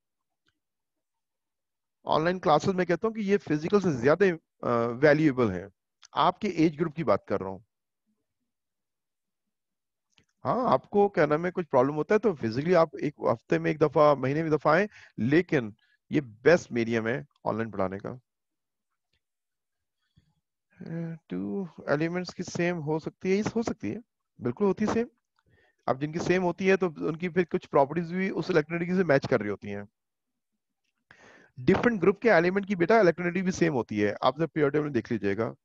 ऑनलाइन क्लासेस में कहता हूँ कि ये फिजिकल से ज्यादा वैल्यूएबल है, आपके एज ग्रुप की बात कर रहा हूँ। हाँ, आपको क्या नाम है कुछ प्रॉब्लम होता है तो फिजिकली आप एक हफ्ते में एक दफा, महीने में दफा आए, लेकिन ये बेस्ट मीडियम है ऑनलाइन पढ़ाने का। टू एलिमेंट्स की सेम हो सकती है, इस हो सकती है, बिल्कुल होती है सेम। अब जिनकी सेम होती है तो उनकी फिर कुछ प्रॉपर्टीज भी उस इलेक्ट्रोनिटी से मैच कर रही होती हैं। डिफरेंट ग्रुप के एलिमेंट की बेटा इलेक्ट्रोनिटी भी सेम होती है, आप जब पीरियड टेबल में देख लीजिएगा।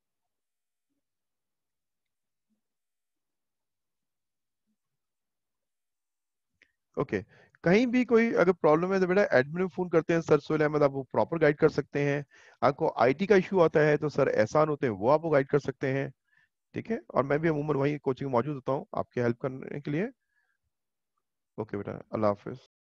Okay okay. कहीं भी कोई अगर प्रॉब्लम है तो बेटा एडमिन में फोन करते हैं, सर सोहेल अहमद आपको प्रॉपर गाइड कर सकते हैं। आपको आईटी का इशू आता है तो सर एहसान होते हैं, वो आपको गाइड कर सकते हैं। ठीक है, और मैं भी अमूमन वहीं कोचिंग में मौजूद होता हूँ आपके हेल्प करने के लिए। ओके बेटा, अल्लाह हाफिज।